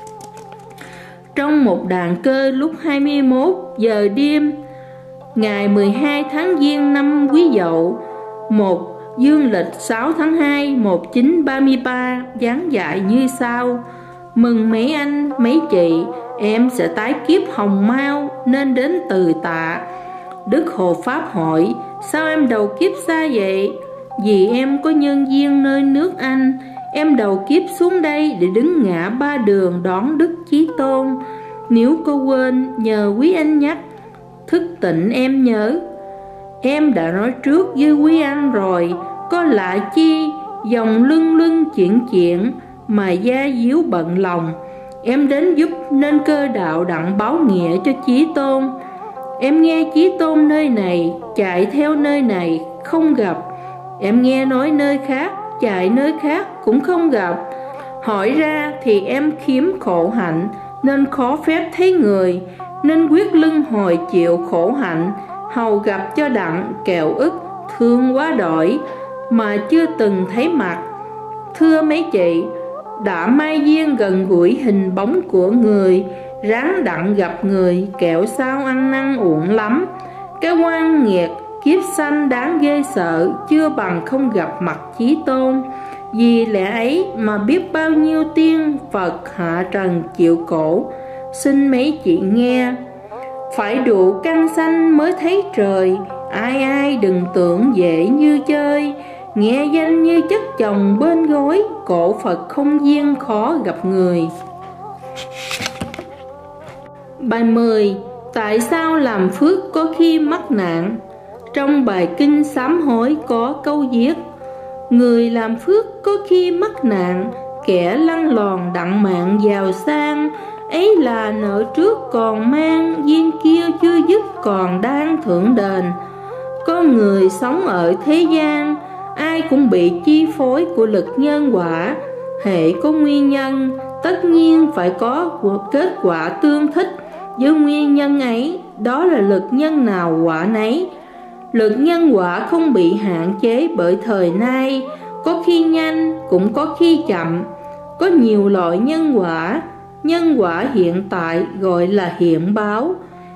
Trong một đàn cơ lúc hai mươi mốt giờ đêm, ngày mười hai tháng Giêng năm Quý Dậu, một dương lịch sáu tháng hai một nghìn chín trăm ba mươi ba, giảng dạy như sau: mừng mấy anh mấy chị, em sẽ tái kiếp hồng mao nên đến từ tạ. Đức Hộ Pháp hỏi: sao em đầu kiếp xa vậy? Vì em có nhân duyên nơi nước Anh, em đầu kiếp xuống đây để đứng ngã ba đường đón Đức Chí Tôn. Nếu cô quên, nhờ quý anh nhắc, thức tỉnh em nhớ. Em đã nói trước với quý anh rồi, có lạ chi dòng lưng lưng chuyển chuyển mà gia diếu bận lòng. Em đến giúp nên cơ đạo đặng báo nghĩa cho Chí Tôn. Em nghe Chí Tôn nơi này, chạy theo nơi này không gặp. Em nghe nói nơi khác, chạy nơi khác cũng không gặp. Hỏi ra thì em khiếm khổ hạnh, nên khó phép thấy người, nên quyết lưng hồi chịu khổ hạnh, hầu gặp cho đặng kẹo ức, thương quá đổi, mà chưa từng thấy mặt. Thưa mấy chị, đã mai duyên gần gũi hình bóng của người, ráng đặng gặp người, kẹo sao ăn năn uổng lắm. Cái oan nghiệt kiếp sanh đáng ghê sợ, chưa bằng không gặp mặt Chí Tôn. Vì lẽ ấy mà biết bao nhiêu tiên Phật hạ trần chịu khổ. Xin mấy chị nghe, phải đủ căn sanh mới thấy trời, ai ai đừng tưởng dễ như chơi. Nghe danh như chất chồng bên gối, cổ Phật không duyên khó gặp người. Bài mười. Tại sao làm phước có khi mắc nạn? Trong bài kinh sám hối có câu viết: người làm phước có khi mắc nạn, kẻ lăn lòn đặng mạng giàu sang. Ấy là nợ trước còn mang, duyên kia chưa dứt còn đang thưởng đền. Con người sống ở thế gian, ai cũng bị chi phối của lực nhân quả. Hệ có nguyên nhân, tất nhiên phải có kết quả tương thích với nguyên nhân ấy. Đó là lực nhân nào quả nấy. Lực nhân quả không bị hạn chế bởi thời nay, có khi nhanh cũng có khi chậm. Có nhiều loại nhân quả. Nhân quả hiện tại gọi là hiện báo.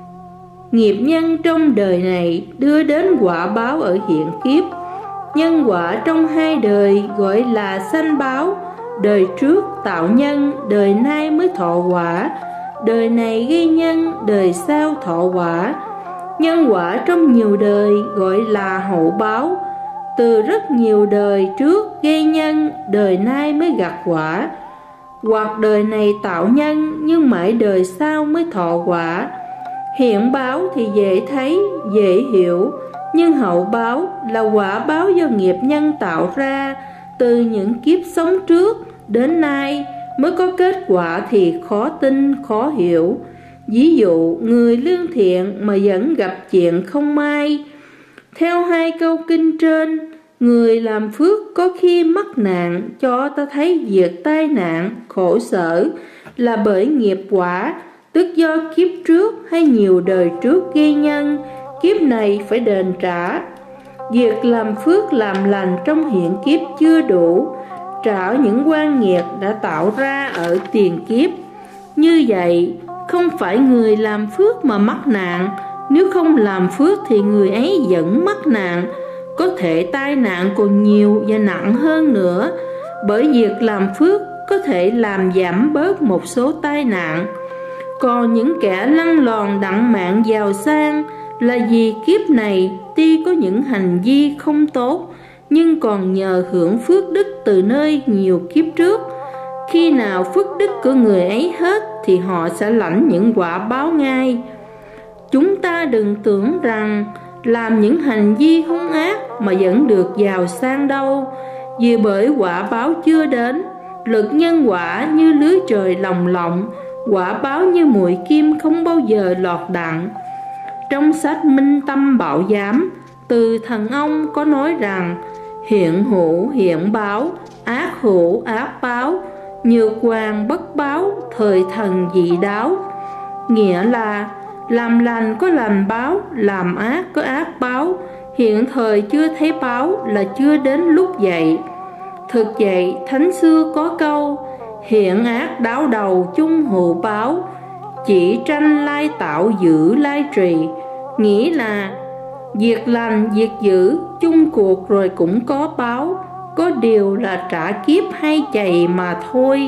Nghiệp nhân trong đời này đưa đến quả báo ở hiện kiếp. Nhân quả trong hai đời gọi là sanh báo. Đời trước tạo nhân, đời nay mới thọ quả. Đời này gây nhân, đời sau thọ quả. Nhân quả trong nhiều đời gọi là hậu báo. Từ rất nhiều đời trước gây nhân, đời nay mới gặt quả. Hoặc đời này tạo nhân, nhưng mãi đời sau mới thọ quả. Hiện báo thì dễ thấy, dễ hiểu, nhưng hậu báo là quả báo do nghiệp nhân tạo ra. Từ những kiếp sống trước đến nay mới có kết quả thì khó tin, khó hiểu. Ví dụ, người lương thiện mà vẫn gặp chuyện không may. Theo hai câu kinh trên, người làm phước có khi mắc nạn, cho ta thấy việc tai nạn, khổ sở là bởi nghiệp quả, tức do kiếp trước hay nhiều đời trước gây nhân, kiếp này phải đền trả. Việc làm phước làm lành trong hiện kiếp chưa đủ, trả những oan nghiệt đã tạo ra ở tiền kiếp. Như vậy, không phải người làm phước mà mắc nạn. Nếu không làm phước thì người ấy vẫn mắc nạn. Có thể tai nạn còn nhiều và nặng hơn nữa. Bởi việc làm phước có thể làm giảm bớt một số tai nạn. Còn những kẻ lăn lòn đặng mạng giàu sang là vì kiếp này tuy có những hành vi không tốt, nhưng còn nhờ hưởng phước đức từ nơi nhiều kiếp trước. Khi nào phước đức của người ấy hết thì họ sẽ lãnh những quả báo ngay. Chúng ta đừng tưởng rằng làm những hành vi hung ác mà vẫn được giàu sang đâu. Vì bởi quả báo chưa đến. Lực nhân quả như lưới trời lồng lộng, quả báo như mũi kim không bao giờ lọt đặng. Trong sách Minh Tâm Bảo Giám, từ thần ông có nói rằng: hiện hữu hiện báo, ác hữu ác báo, nhược hoàng bất báo, thời thần dị đáo. Nghĩa là làm lành có lành báo, làm ác có ác báo. Hiện thời chưa thấy báo là chưa đến lúc vậy. Thực vậy, thánh xưa có câu: hiện ác đáo đầu chung hữu báo, chỉ tranh lai tạo giữ lai trì. Nghĩa là việc lành việc dữ chung cuộc rồi cũng có báo, có điều là trả kiếp hay chày mà thôi.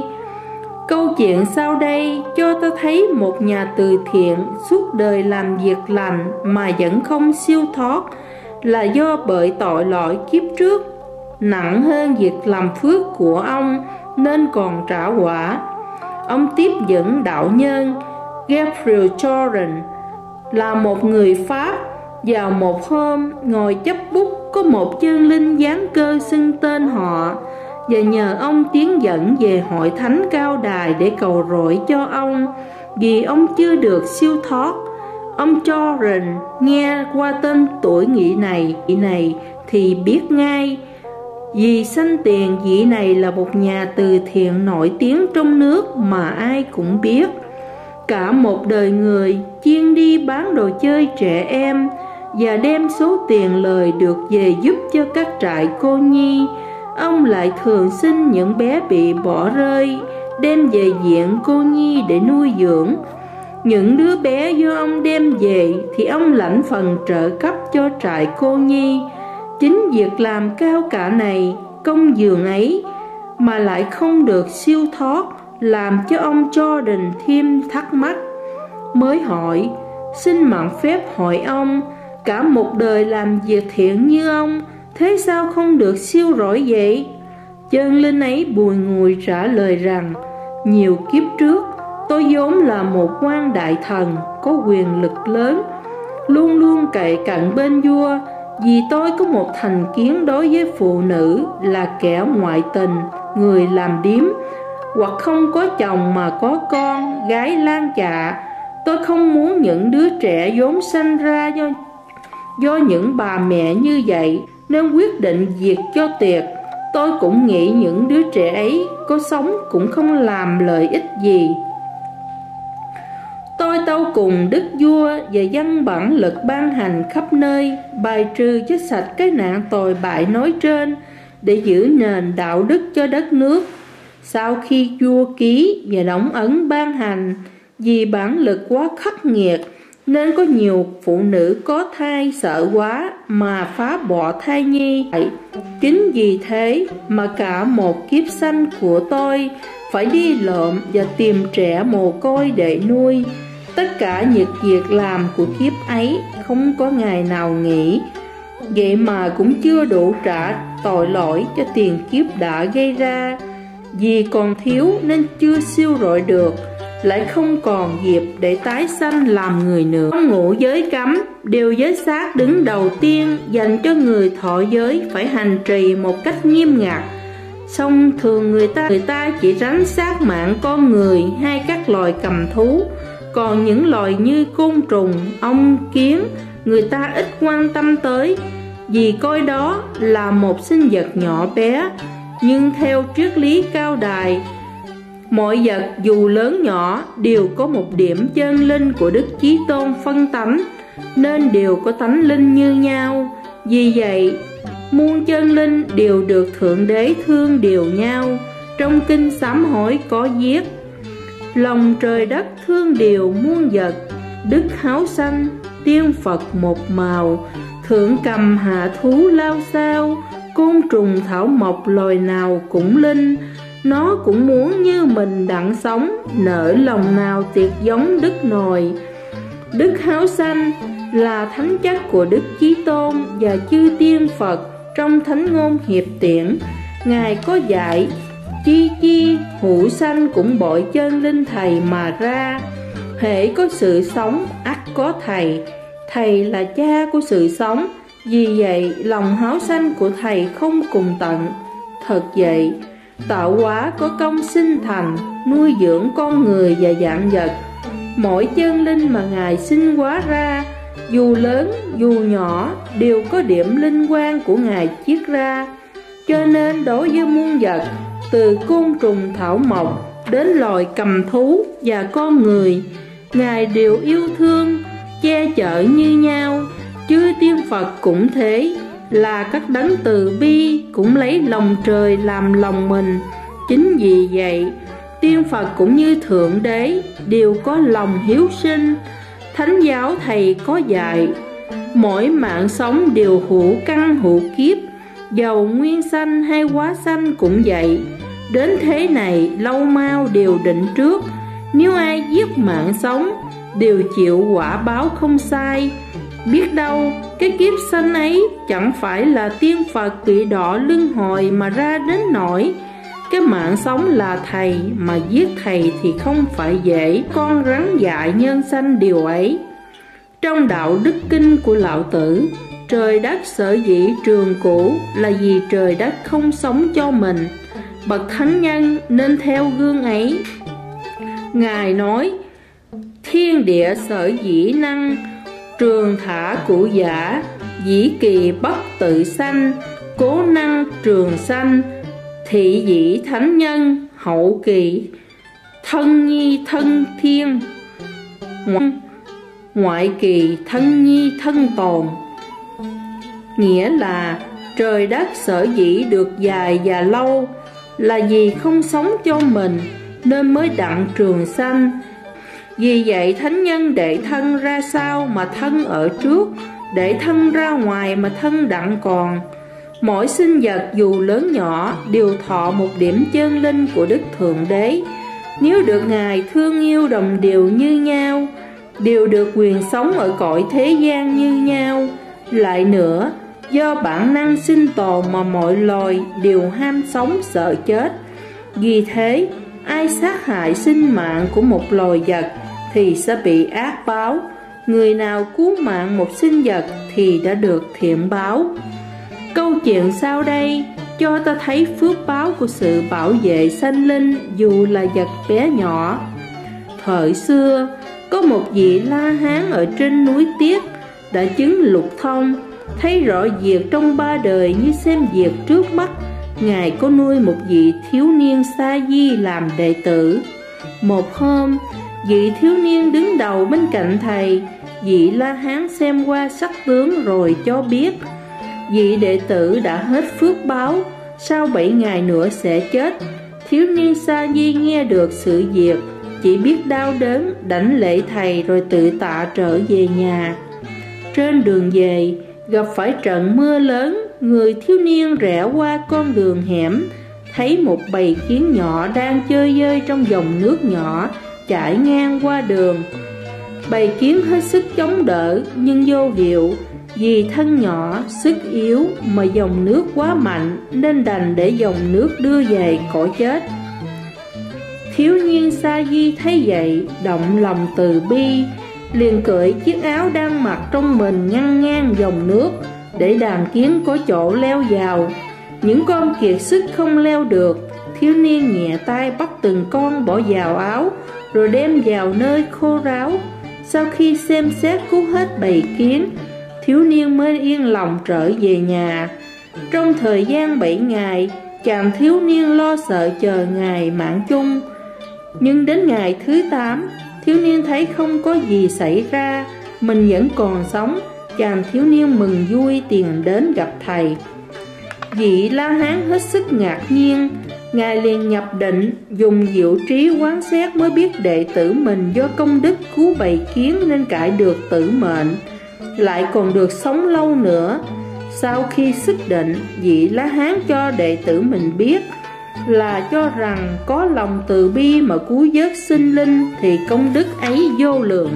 Câu chuyện sau đây cho ta thấy một nhà từ thiện suốt đời làm việc lành mà vẫn không siêu thoát, là do bởi tội lỗi kiếp trước nặng hơn việc làm phước của ông nên còn trả quả. Ông tiếp dẫn đạo nhân Gabriel Chorin là một người Pháp. Vào một hôm ngồi chấp bút, có một chân linh giáng cơ xưng tên họ và nhờ ông tiến dẫn về hội thánh Cao Đài để cầu rỗi cho ông, vì ông chưa được siêu thoát. Ông Jordan nghe qua tên tuổi nghị này, vị này thì biết ngay. Vì sanh tiền, vị này là một nhà từ thiện nổi tiếng trong nước mà ai cũng biết. Cả một đời người chuyên đi bán đồ chơi trẻ em và đem số tiền lời được về giúp cho các trại cô nhi. Ông lại thường xin những bé bị bỏ rơi đem về viện cô nhi để nuôi dưỡng. Những đứa bé do ông đem về thì ông lãnh phần trợ cấp cho trại cô nhi. Chính việc làm cao cả này, công dường ấy mà lại không được siêu thoát, làm cho ông Jordan thêm thắc mắc. Mới hỏi, xin mạn phép hỏi ông, cả một đời làm việc thiện như ông, thế sao không được siêu rỗi vậy? Chân linh ấy bùi ngùi trả lời rằng, nhiều kiếp trước tôi vốn là một quan đại thần có quyền lực lớn, luôn luôn cậy cặn bên vua, vì tôi có một thành kiến đối với phụ nữ là kẻ ngoại tình, người làm điếm, hoặc không có chồng mà có con, gái lang chạ. Tôi không muốn những đứa trẻ vốn sanh ra do, do những bà mẹ như vậy, nên quyết định diệt cho tiệt. Tôi cũng nghĩ những đứa trẻ ấy có sống cũng không làm lợi ích gì. Tôi tâu cùng đức vua và dân bản lực ban hành khắp nơi, bài trừ chết sạch cái nạn tồi bại nói trên, để giữ nền đạo đức cho đất nước. Sau khi vua ký và đóng ấn ban hành, vì bản lực quá khắc nghiệt, nên có nhiều phụ nữ có thai sợ quá mà phá bỏ thai nhi. Chính vì thế mà cả một kiếp sanh của tôi phải đi lượm và tìm trẻ mồ côi để nuôi. Tất cả những việc làm của kiếp ấy không có ngày nào nghỉ. Vậy mà cũng chưa đủ trả tội lỗi cho tiền kiếp đã gây ra. Vì còn thiếu nên chưa siêu rọi được, lại không còn dịp để tái sanh làm người nữa. Trong ngũ giới cấm, điều giới sát đứng đầu tiên dành cho người thọ giới phải hành trì một cách nghiêm ngặt. Song thường người ta người ta chỉ tránh sát mạng con người hay các loài cầm thú. Còn những loài như côn trùng, ong, kiến, người ta ít quan tâm tới, vì coi đó là một sinh vật nhỏ bé. Nhưng theo triết lý cao đài, mọi vật dù lớn nhỏ đều có một điểm chân linh của Đức Chí Tôn phân tánh, nên đều có tánh linh như nhau. Vì vậy, muôn chân linh đều được Thượng Đế thương đều nhau. Trong kinh sám hối có viết, lòng trời đất thương điều muôn vật, đức háo sanh tiên Phật một màu, thượng cầm hạ thú lao sao, côn trùng thảo mộc loài nào cũng linh. Nó cũng muốn như mình đặng sống, nở lòng nào tiệt giống đức nòi. Đức háo sanh là thánh chất của Đức Chí Tôn và chư tiên Phật. Trong Thánh Ngôn Hiệp Tiễn, Ngài có dạy, chi chi hữu sanh cũng bội chân linh thầy mà ra. Hễ có sự sống ắt có thầy, thầy là cha của sự sống. Vì vậy lòng háo sanh của thầy không cùng tận. Thật vậy, tạo hóa có công sinh thành, nuôi dưỡng con người và vạn vật. Mỗi chân linh mà Ngài sinh hóa ra, dù lớn dù nhỏ, đều có điểm linh quan của Ngài chiết ra. Cho nên đối với muôn vật, từ côn trùng thảo mộc đến loài cầm thú và con người, Ngài đều yêu thương, che chở như nhau. Chư tiên Phật cũng thế, là các đấng từ bi, cũng lấy lòng trời làm lòng mình. Chính vì vậy, tiên Phật cũng như Thượng Đế đều có lòng hiếu sinh. Thánh giáo thầy có dạy, mỗi mạng sống đều hữu căn hữu kiếp, dầu nguyên sanh hay hóa sanh cũng vậy. Đến thế này lâu mau đều định trước, nếu ai giết mạng sống đều chịu quả báo không sai. Biết đâu cái kiếp sanh ấy chẳng phải là tiên Phật kỵ đỏ luân hồi mà ra đến nỗi. Cái mạng sống là thầy, mà giết thầy thì không phải dễ. Con rắn dại nhân sanh điều ấy. Trong đạo đức kinh của Lão Tử, trời đất sở dĩ trường cửu là vì trời đất không sống cho mình. Bậc thánh nhân nên theo gương ấy. Ngài nói, Thiên địa sở dĩ năng, trường thả cụ giả, dĩ kỳ bất tự sanh, cố năng trường sanh, thị dĩ thánh nhân, hậu kỳ thân nhi thân thiên, ngoại kỳ thân nhi thân tồn. Nghĩa là trời đất sở dĩ được dài và lâu là vì không sống cho mình nên mới đặng trường sanh. Vì vậy thánh nhân để thân ra sau mà thân ở trước, để thân ra ngoài mà thân đặng còn. Mỗi sinh vật dù lớn nhỏ đều thọ một điểm chân linh của Đức Thượng Đế. Nếu được Ngài thương yêu đồng đều như nhau, đều được quyền sống ở cõi thế gian như nhau. Lại nữa, do bản năng sinh tồn mà mọi loài đều ham sống sợ chết. Vì thế, ai sát hại sinh mạng của một loài vật thì sẽ bị ác báo. Người nào cứu mạng một sinh vật thì đã được thiện báo. Câu chuyện sau đây cho ta thấy phước báo của sự bảo vệ sanh linh dù là vật bé nhỏ. Thời xưa, có một vị La Hán ở trên núi Tiết đã chứng lục thông, thấy rõ việc trong ba đời như xem việc trước mắt. Ngài có nuôi một vị thiếu niên sa di làm đệ tử. Một hôm, vị thiếu niên đứng đầu bên cạnh thầy. Vị La Hán xem qua sắc tướng rồi cho biết vị đệ tử đã hết phước báo, sau bảy ngày nữa sẽ chết. Thiếu niên sa di nghe được sự việc, chỉ biết đau đớn, đảnh lễ thầy rồi tự tạ trở về nhà. Trên đường về, gặp phải trận mưa lớn. Người thiếu niên rẽ qua con đường hẻm, thấy một bầy kiến nhỏ đang chơi vơi trong dòng nước nhỏ chảy ngang qua đường. Bầy kiến hết sức chống đỡ nhưng vô hiệu, vì thân nhỏ, sức yếu mà dòng nước quá mạnh nên đành để dòng nước đưa về cõi chết. Thiếu niên sa di thấy vậy, động lòng từ bi, liền cởi chiếc áo đang mặc trong mình ngăn ngang dòng nước, để đàn kiến có chỗ leo vào. Những con kiệt sức không leo được, thiếu niên nhẹ tay bắt từng con bỏ vào áo, rồi đem vào nơi khô ráo. Sau khi xem xét cứu hết bầy kiến, thiếu niên mới yên lòng trở về nhà. Trong thời gian bảy ngày, chàng thiếu niên lo sợ chờ ngày mạng chung. Nhưng đến ngày thứ tám, thiếu niên thấy không có gì xảy ra, mình vẫn còn sống. Chàng thiếu niên mừng vui tìm đến gặp thầy. Vị La Hán hết sức ngạc nhiên. Ngài liền nhập định, dùng diệu trí quán xét mới biết đệ tử mình do công đức cứu bầy kiến nên cải được tử mệnh, lại còn được sống lâu nữa. Sau khi xuất định, vị La Hán cho đệ tử mình biết là cho rằng có lòng từ bi mà cứu vớt sinh linh thì công đức ấy vô lượng.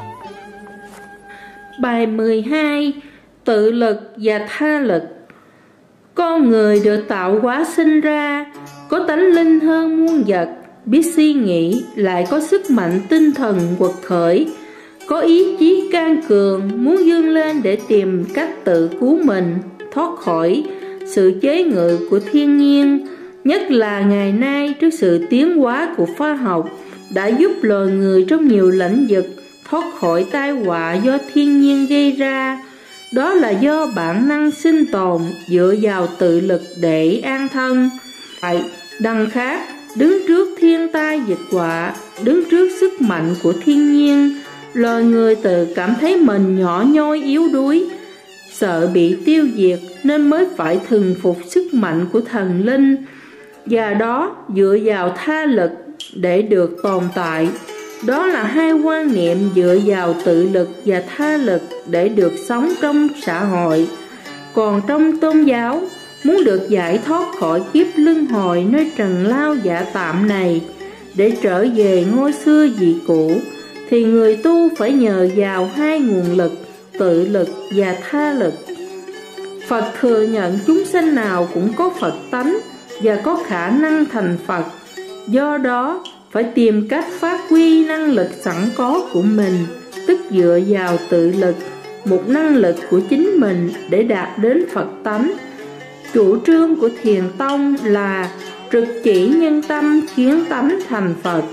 Bài mười hai. Tự lực và tha lực. Con người được tạo hóa sinh ra, có tánh linh hơn muôn vật, biết suy nghĩ, lại có sức mạnh tinh thần quật khởi, có ý chí can cường, muốn vươn lên để tìm cách tự cứu mình, thoát khỏi sự chế ngự của thiên nhiên. Nhất là ngày nay, trước sự tiến hóa của khoa học đã giúp loài người trong nhiều lĩnh vực thoát khỏi tai họa do thiên nhiên gây ra. Đó là do bản năng sinh tồn dựa vào tự lực để an thân. Vậy, đằng khác, đứng trước thiên tai dịch họa, đứng trước sức mạnh của thiên nhiên, loài người tự cảm thấy mình nhỏ nhoi yếu đuối, sợ bị tiêu diệt nên mới phải thuần phục sức mạnh của thần linh, và đó dựa vào tha lực để được tồn tại. Đó là hai quan niệm dựa vào tự lực và tha lực để được sống trong xã hội. Còn trong tôn giáo, muốn được giải thoát khỏi kiếp luân hồi nơi trần lao dạ tạm này, để trở về ngôi xưa vị cũ, thì người tu phải nhờ vào hai nguồn lực, tự lực và tha lực. Phật thừa nhận chúng sanh nào cũng có Phật tánh và có khả năng thành Phật. Do đó, phải tìm cách phát huy năng lực sẵn có của mình, tức dựa vào tự lực, một năng lực của chính mình để đạt đến Phật tánh. Chủ trương của Thiền Tông là trực chỉ nhân tâm khiến tánh thành Phật.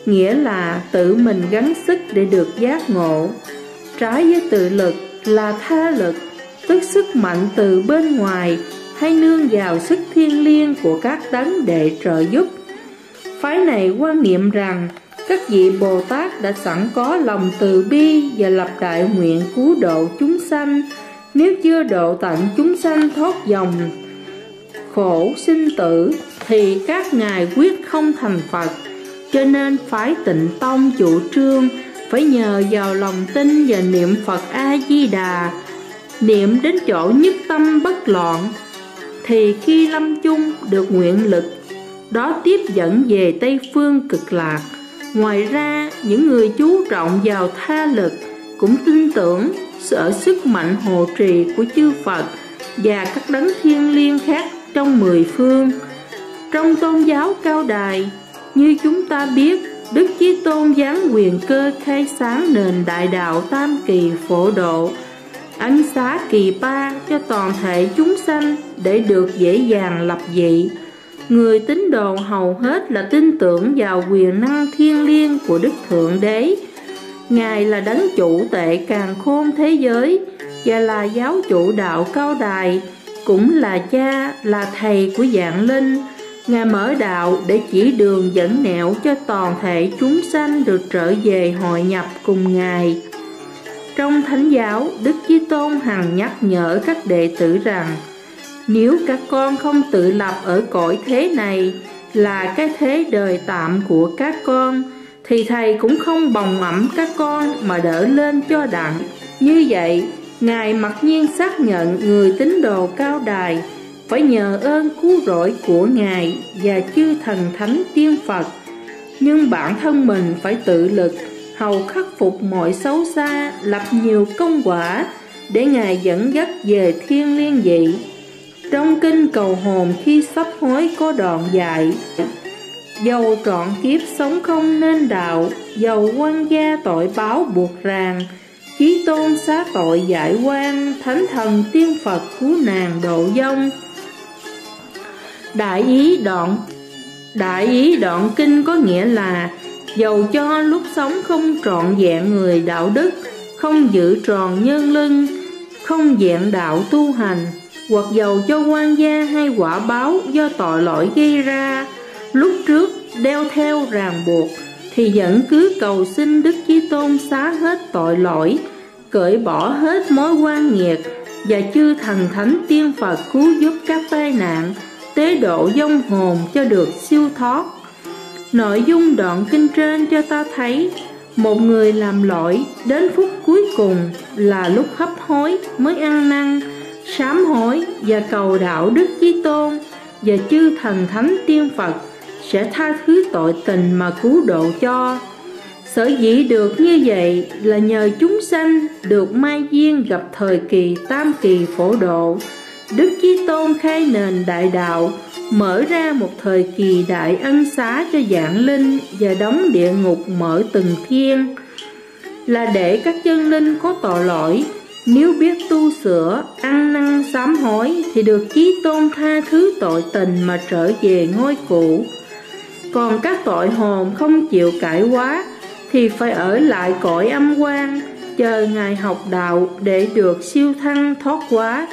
nghĩa là tự mình gắng sức để được giác ngộ. Trái với tự lực là tha lực, tức sức mạnh từ bên ngoài hay nương vào sức thiêng liêng của các đấng để trợ giúp. Phái này quan niệm rằng các vị Bồ Tát đã sẵn có lòng từ bi và lập đại nguyện cứu độ chúng sanh. Nếu chưa độ tận chúng sanh thoát dòng khổ sinh tử thì các ngài quyết không thành Phật. Cho nên phái Tịnh Tông chủ trương phải nhờ vào lòng tin và niệm Phật A-di-đà, niệm đến chỗ nhất tâm bất loạn, thì khi lâm chung được nguyện lực đó tiếp dẫn về Tây Phương Cực Lạc. Ngoài ra, những người chú trọng vào tha lực cũng tin tưởng ở sức mạnh hộ trì của chư Phật và các đấng thiêng liêng khác trong mười phương. Trong tôn giáo Cao Đài, như chúng ta biết, Đức Chí Tôn giáng quyền cơ khai sáng nền đại đạo tam kỳ phổ độ, ân xá kỳ ba cho toàn thể chúng sanh để được dễ dàng lập dị. Người tín đồ hầu hết là tin tưởng vào quyền năng thiêng liêng của Đức Thượng Đế. Ngài là đấng chủ tệ càn khôn thế giới và là giáo chủ đạo Cao Đài, cũng là cha, là thầy của vạn linh. Ngài mở đạo để chỉ đường dẫn nẻo cho toàn thể chúng sanh được trở về hội nhập cùng Ngài. Trong Thánh giáo, Đức Chí Tôn hằng nhắc nhở các đệ tử rằng nếu các con không tự lập ở cõi thế này, là cái thế đời tạm của các con, thì Thầy cũng không bồng ẵm các con mà đỡ lên cho đặng. Như vậy, Ngài mặc nhiên xác nhận người tín đồ Cao Đài phải nhờ ơn cứu rỗi của Ngài và chư thần thánh tiên Phật, nhưng bản thân mình phải tự lực, hầu khắc phục mọi xấu xa, lập nhiều công quả để Ngài dẫn dắt về thiên liêng dị. Trong kinh Cầu Hồn khi sắp hối có đoạn dạy: dầu trọn kiếp sống không nên đạo, dầu quan gia tội báo buộc ràng, Chí Tôn xá tội giải oan, thánh thần tiên Phật cứu nàng độ vong. Đại ý đoạn Đại ý đoạn kinh có nghĩa là dầu cho lúc sống không trọn vẹn người đạo đức, không giữ tròn nhân lưng, không vẹn đạo tu hành, hoặc dầu cho quan gia hay quả báo do tội lỗi gây ra lúc trước đeo theo ràng buộc, thì vẫn cứ cầu xin Đức Chí Tôn xá hết tội lỗi, cởi bỏ hết mối oan nghiệt, và chư thần thánh tiên Phật cứu giúp các tai nạn, tế độ vong hồn cho được siêu thoát. Nội dung đoạn kinh trên cho ta thấy một người làm lỗi đến phút cuối cùng là lúc hấp hối mới ăn năn, sám hối và cầu đạo Đức Chí Tôn và chư thần thánh tiên Phật sẽ tha thứ tội tình mà cứu độ cho. Sở dĩ được như vậy là nhờ chúng sanh được mai duyên gặp thời kỳ tam kỳ phổ độ. Đức Chí Tôn khai nền đại đạo, mở ra một thời kỳ đại ân xá cho vạn linh và đóng địa ngục mở từng thiên, là để các chân linh có tội lỗi, nếu biết tu sửa, ăn năn sám hối thì được Chí Tôn tha thứ tội tình mà trở về ngôi cũ. Còn các tội hồn không chịu cải hóa thì phải ở lại cõi âm quan, chờ Ngài học đạo để được siêu thăng thoát hóa.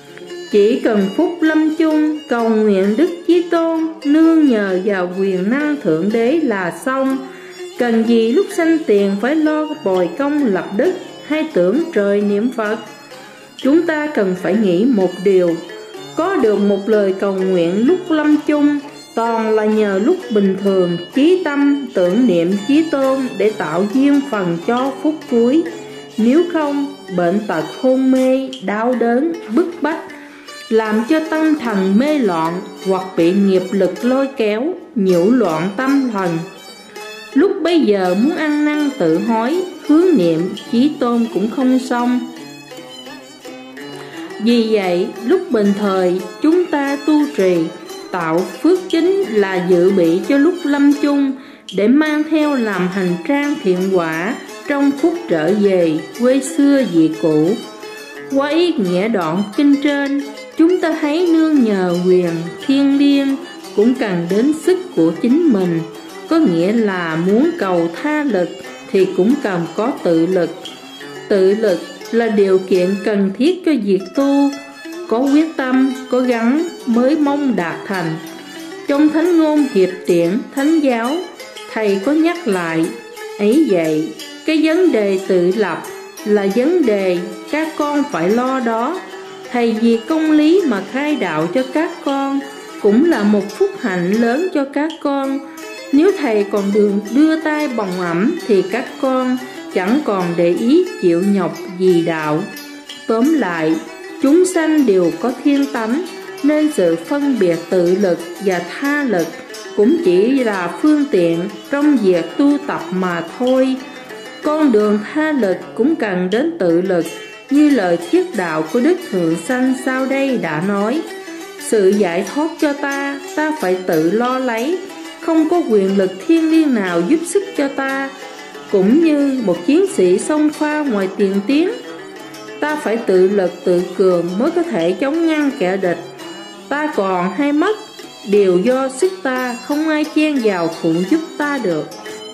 Chỉ cần phút lâm chung cầu nguyện Đức Chí Tôn, nương nhờ vào quyền năng Thượng Đế là xong. Cần gì lúc sanh tiền phải lo bồi công lập đức hay tưởng trời niệm Phật. Chúng ta cần phải nghĩ một điều: có được một lời cầu nguyện lúc lâm chung toàn là nhờ lúc bình thường chí tâm tưởng niệm Chí Tôn để tạo duyên phần cho phút cuối. Nếu không, bệnh tật hôn mê, đau đớn, bức bách làm cho tâm thần mê loạn, hoặc bị nghiệp lực lôi kéo, nhiễu loạn tâm thần. Lúc bấy giờ muốn ăn năn tự hối, hướng niệm Chí Tôn cũng không xong. Vì vậy, lúc bình thời chúng ta tu trì, tạo phước chính là dự bị cho lúc lâm chung, để mang theo làm hành trang thiện quả trong phút trở về quê xưa vị cũ. Qua ý nghĩa đoạn kinh trên, chúng ta thấy nương nhờ quyền thiêng liêng cũng cần đến sức của chính mình, có nghĩa là muốn cầu tha lực thì cũng cần có tự lực. Tự lực là điều kiện cần thiết cho việc tu, có quyết tâm, có gắng mới mong đạt thành. Trong Thánh Ngôn Hiệp Tiễn Thánh Giáo, Thầy có nhắc lại, ấy vậy, cái vấn đề tự lập là vấn đề các con phải lo đó. Thầy vì công lý mà khai đạo cho các con, cũng là một phúc hạnh lớn cho các con. Nếu Thầy còn đường đưa tay bồng ẵm thì các con chẳng còn để ý chịu nhọc vì đạo. Tóm lại, chúng sanh đều có thiên tánh, nên sự phân biệt tự lực và tha lực cũng chỉ là phương tiện trong việc tu tập mà thôi. Con đường tha lực cũng cần đến tự lực, như lời thuyết đạo của Đức Thượng Sanh sau đây đã nói: sự giải thoát cho ta, ta phải tự lo lấy, không có quyền lực thiên liêng nào giúp sức cho ta. Cũng như một chiến sĩ xông pha ngoài tiền tuyến, ta phải tự lực tự cường mới có thể chống ngăn kẻ địch. Ta còn hay mất đều do sức ta, không ai chen vào phụ giúp ta được.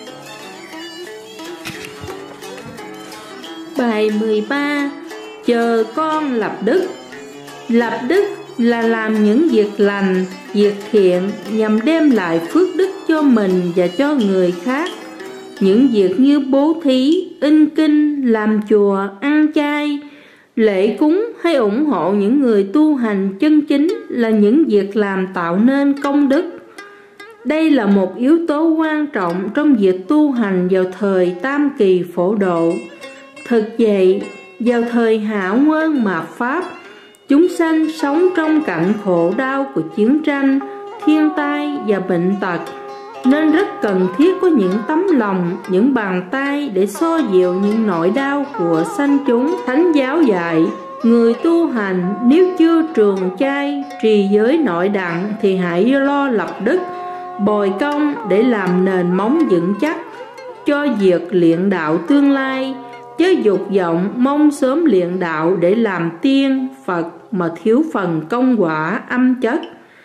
Bài mười ba. Chờ con lập đức. Lập đức là làm những việc lành, việc thiện nhằm đem lại phước đức cho mình và cho người khác. Những việc như bố thí, in kinh, làm chùa, ăn chay, lễ cúng hay ủng hộ những người tu hành chân chính là những việc làm tạo nên công đức. Đây là một yếu tố quan trọng trong việc tu hành vào thời Tam Kỳ Phổ Độ. Thực vậy, vào thời Hạ Nguyên Mạt Pháp, chúng sanh sống trong cảnh khổ đau của chiến tranh, thiên tai và bệnh tật, nên rất cần thiết có những tấm lòng, những bàn tay để xoa dịu những nỗi đau của sanh chúng. Thánh giáo dạy, người tu hành nếu chưa trường chay, trì giới nội đặng thì hãy lo lập đức, bồi công để làm nền móng vững chắc cho việc luyện đạo tương lai, chứ dục vọng mong sớm luyện đạo để làm tiên, Phật mà thiếu phần công quả âm chất.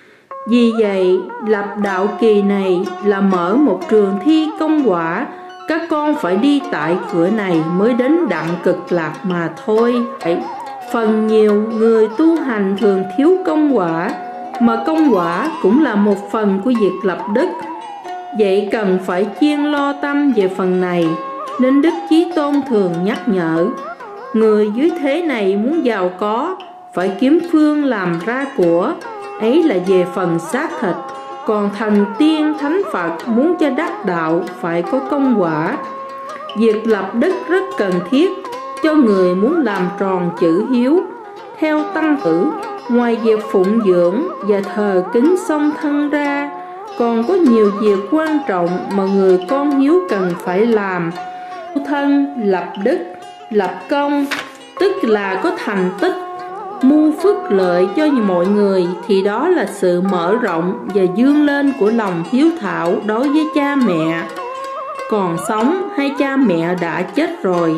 Vì vậy, lập đạo kỳ này là mở một trường thi công quả, các con phải đi tại cửa này mới đến đặng cực lạc mà thôi. Phần nhiều người tu hành thường thiếu công quả, mà công quả cũng là một phần của việc lập đức. Vậy cần phải chuyên lo tâm về phần này, nên Đức Chí Tôn thường nhắc nhở, người dưới thế này muốn giàu có, phải kiếm phương làm ra của, ấy là về phần xác thịt. Còn thần tiên thánh Phật muốn cho đắc đạo phải có công quả. Việc lập đức rất cần thiết cho người muốn làm tròn chữ hiếu. Theo Tăng Tử, ngoài việc phụng dưỡng và thờ kính song thân ra, còn có nhiều việc quan trọng mà người con hiếu cần phải làm. Thân, lập đức, lập công, tức là có thành tích, mưu phước lợi cho mọi người, thì đó là sự mở rộng và vươn lên của lòng hiếu thảo đối với cha mẹ còn sống hay cha mẹ đã chết rồi.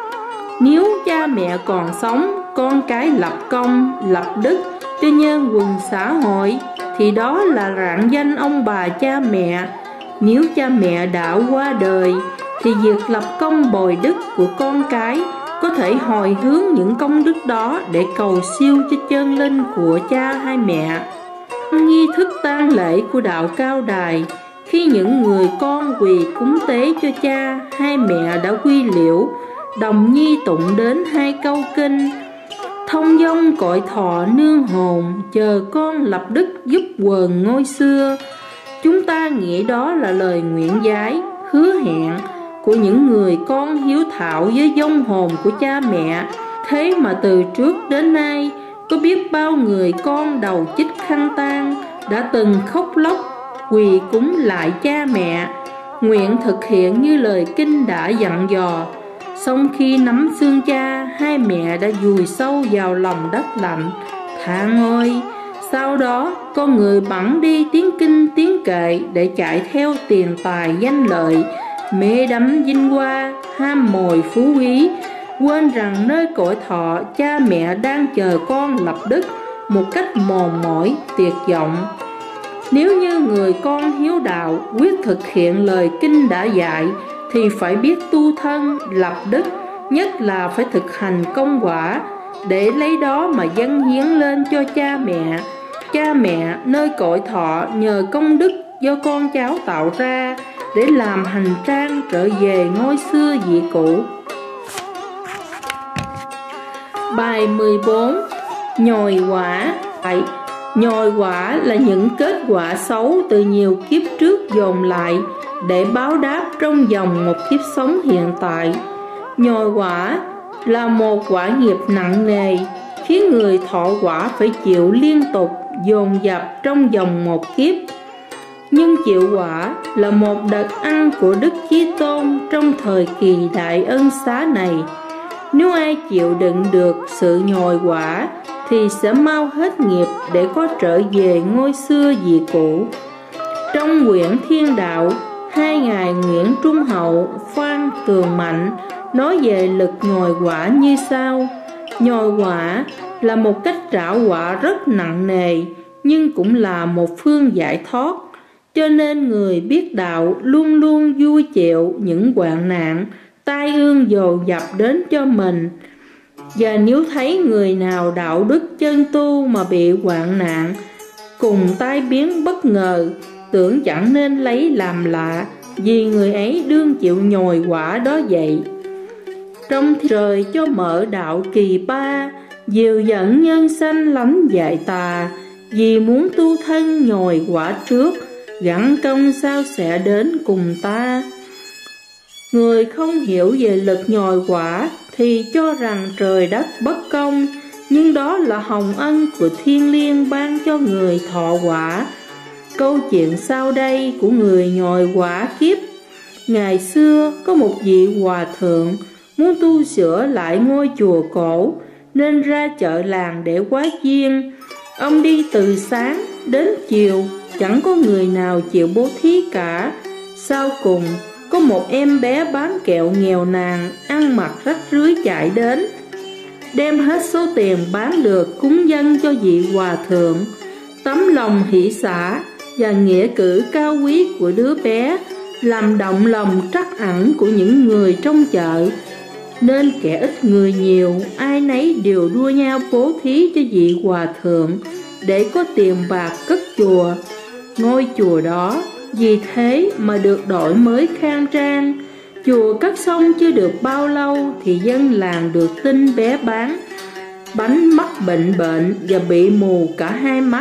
Nếu cha mẹ còn sống, con cái lập công, lập đức cho nhân quần xã hội, thì đó là rạng danh ông bà cha mẹ. Nếu cha mẹ đã qua đời, thì việc lập công bồi đức của con cái có thể hồi hướng những công đức đó để cầu siêu cho chân linh của cha hay mẹ. Nghi thức tang lễ của đạo Cao Đài, khi những người con quỳ cúng tế cho cha hay mẹ đã quy liễu, đồng nhi tụng đến hai câu kinh: thông dong cõi thọ nương hồn, chờ con lập đức giúp quần ngôi xưa. Chúng ta nghĩ đó là lời nguyện giái, hứa hẹn của những người con hiếu thảo với vong hồn của cha mẹ. Thế mà từ trước đến nay, có biết bao người con đầu chích khăn tang đã từng khóc lóc quỳ cúng lại cha mẹ, nguyện thực hiện như lời kinh đã dặn dò. Xong khi nắm xương cha, hai mẹ đã vùi sâu vào lòng đất lạnh, than ôi. Sau đó, con người bẵng đi tiếng kinh tiếng kệ để chạy theo tiền tài danh lợi, mê đắm vinh hoa, ham mồi phú quý, quên rằng nơi cõi thọ cha mẹ đang chờ con lập đức một cách mòn mỏi tuyệt vọng. Nếu như người con hiếu đạo quyết thực hiện lời kinh đã dạy, thì phải biết tu thân, lập đức, nhất là phải thực hành công quả, để lấy đó mà dâng hiến lên cho cha mẹ. Cha mẹ nơi cõi thọ nhờ công đức do con cháu tạo ra để làm hành trang trở về ngôi xưa vị cũ. Bài mười bốn. Nhồi quả. Nhồi quả là những kết quả xấu từ nhiều kiếp trước dồn lại để báo đáp trong vòng một kiếp sống hiện tại. Nhồi quả là một quả nghiệp nặng nề, khiến người thọ quả phải chịu liên tục dồn dập trong vòng một kiếp. Nhưng chịu quả là một đợt ăn của Đức Chí Tôn trong thời kỳ đại ân xá này. Nếu ai chịu đựng được sự nhồi quả thì sẽ mau hết nghiệp để có trở về ngôi xưa vị cũ. Trong quyển Thiên Đạo, hai ngài Nguyễn Trung Hậu, Phan Tường Mạnh nói về lực nhồi quả như sau. Nhồi quả là một cách trả quả rất nặng nề, nhưng cũng là một phương giải thoát. Cho nên người biết đạo luôn luôn vui chịu những hoạn nạn, tai ương dồn dập đến cho mình. Và nếu thấy người nào đạo đức chân tu mà bị hoạn nạn cùng tai biến bất ngờ, tưởng chẳng nên lấy làm lạ, vì người ấy đương chịu nhồi quả đó vậy. Trong trời cho mở đạo kỳ ba, dìu dẫn nhân sanh lánh dạy tà, vì muốn tu thân nhồi quả trước, gắn công sao sẽ đến cùng ta. Người không hiểu về lực nhồi quả thì cho rằng trời đất bất công, nhưng đó là hồng ân của Thiên Liêng ban cho người thọ quả. Câu chuyện sau đây của người nhồi quả kiếp. Ngày xưa có một vị hòa thượng muốn tu sửa lại ngôi chùa cổ, nên ra chợ làng để hóa duyên. Ông đi từ sáng đến chiều, chẳng có người nào chịu bố thí cả. Sau cùng có một em bé bán kẹo nghèo nàn, ăn mặc rách rưới chạy đến, đem hết số tiền bán được cúng dâng cho vị hòa thượng. Tấm lòng hỷ xả và nghĩa cử cao quý của đứa bé làm động lòng trắc ẩn của những người trong chợ, nên kẻ ít người nhiều, ai nấy đều đua nhau bố thí cho vị hòa thượng để có tiền bạc cất chùa. Ngôi chùa đó vì thế mà được đổi mới khang trang. Chùa cất xong chưa được bao lâu thì dân làng được tin bé bán bánh mắc bệnh bệnh và bị mù cả hai mắt.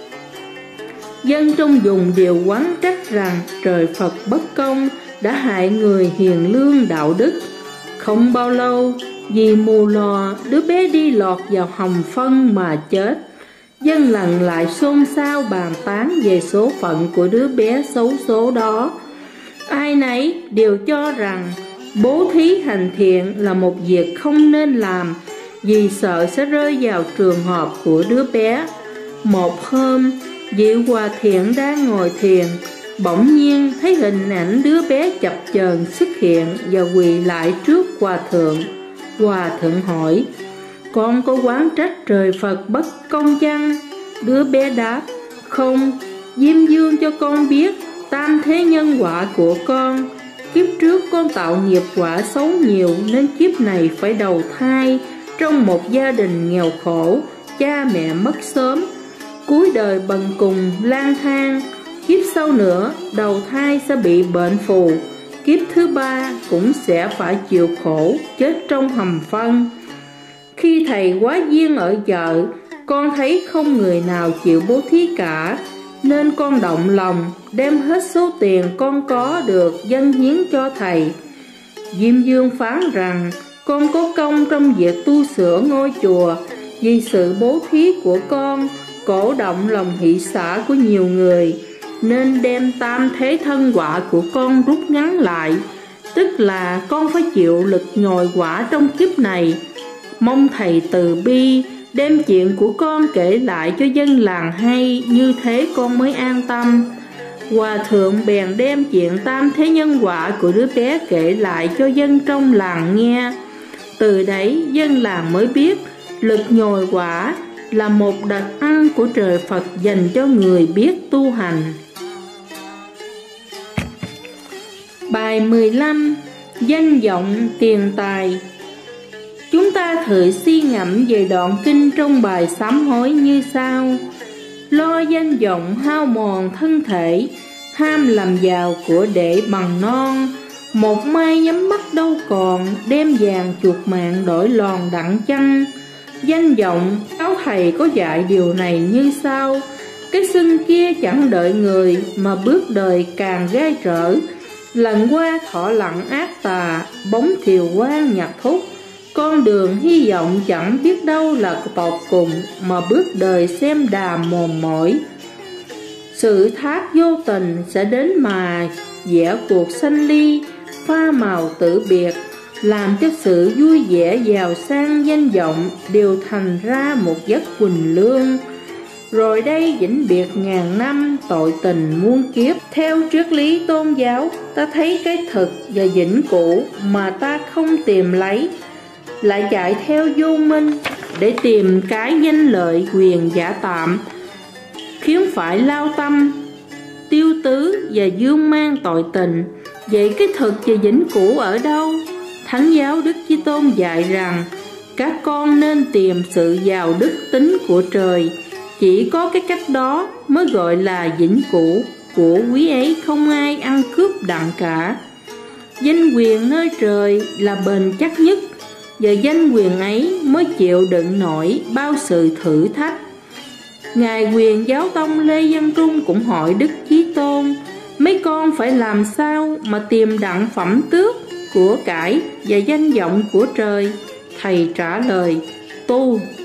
Dân trong vùng đều oán trách rằng trời Phật bất công đã hại người hiền lương đạo đức. Không bao lâu, vì mù lòa, đứa bé đi lọt vào hầm phân mà chết. Dân làng lại xôn xao bàn tán về số phận của đứa bé xấu số đó. Ai nấy đều cho rằng bố thí hành thiện là một việc không nên làm, vì sợ sẽ rơi vào trường hợp của đứa bé. Một hôm, vị hòa thượng đang ngồi thiền, bỗng nhiên thấy hình ảnh đứa bé chập chờn xuất hiện và quỳ lại trước hòa thượng. Hòa thượng hỏi: "Con có oán trách trời Phật bất công chăng?" Đứa bé đáp: "Không, Diêm Vương cho con biết tam thế nhân quả của con. Kiếp trước con tạo nghiệp quả xấu nhiều, nên kiếp này phải đầu thai trong một gia đình nghèo khổ, cha mẹ mất sớm, cuối đời bần cùng lang thang. Kiếp sau nữa đầu thai sẽ bị bệnh phù, kiếp thứ ba cũng sẽ phải chịu khổ, chết trong hầm phân. Khi thầy hóa duyên ở chợ, con thấy không người nào chịu bố thí cả, nên con động lòng đem hết số tiền con có được dâng hiến cho thầy. Diêm Vương phán rằng con có công trong việc tu sửa ngôi chùa, vì sự bố thí của con cổ động lòng hỷ xả của nhiều người, nên đem tam thế thân quả của con rút ngắn lại, tức là con phải chịu lực nhồi quả trong kiếp này. Mong thầy từ bi đem chuyện của con kể lại cho dân làng hay, như thế con mới an tâm." Hòa thượng bèn đem chuyện tam thế nhân quả của đứa bé kể lại cho dân trong làng nghe. Từ đấy dân làng mới biết lực nhồi quả là một đặc ân của trời Phật dành cho người biết tu hành. Bài mười lăm. Danh vọng tiền tài. Chúng ta thử suy ngẫm về đoạn kinh trong bài sám hối như sau: lo danh vọng hao mòn thân thể, ham làm giàu của để bằng non, một mai nhắm mắt đâu còn, đem vàng chuột mạng đổi lòn đặng chăng. Danh vọng, giáo thầy có dạy điều này như sau: cái xưng kia chẳng đợi người, mà bước đời càng gai trở. Lần qua thọ lặng ác tà, bóng thiều quang nhặt thúc, con đường hy vọng chẳng biết đâu là tột cùng, mà bước đời xem đà mòn mỏi. Sự thác vô tình sẽ đến mà vẽ cuộc sanh ly, pha màu tử biệt, làm cho sự vui vẻ giàu sang danh vọng đều thành ra một giấc quỳnh lương. Rồi đây vĩnh biệt ngàn năm, tội tình muôn kiếp. Theo triết lý tôn giáo, ta thấy cái thực và vĩnh cửu mà ta không tìm lấy, lại chạy theo vô minh để tìm cái danh lợi quyền giả tạm, khiến phải lao tâm tiêu tứ và dương mang tội tình. Vậy cái thực và vĩnh cửu ở đâu? Thánh giáo Đức Chí Tôn dạy rằng các con nên tìm sự giàu đức tính của trời. Chỉ có cái cách đó mới gọi là vĩnh cửu, của quý ấy không ai ăn cướp đặng cả. Danh quyền nơi trời là bền chắc nhất, và danh quyền ấy mới chịu đựng nổi bao sự thử thách. Ngài Quyền Giáo Tông Lê Văn Trung cũng hỏi Đức Chí Tôn: mấy con phải làm sao mà tìm đặng phẩm tước, của cải và danh vọng của trời? Thầy trả lời: tu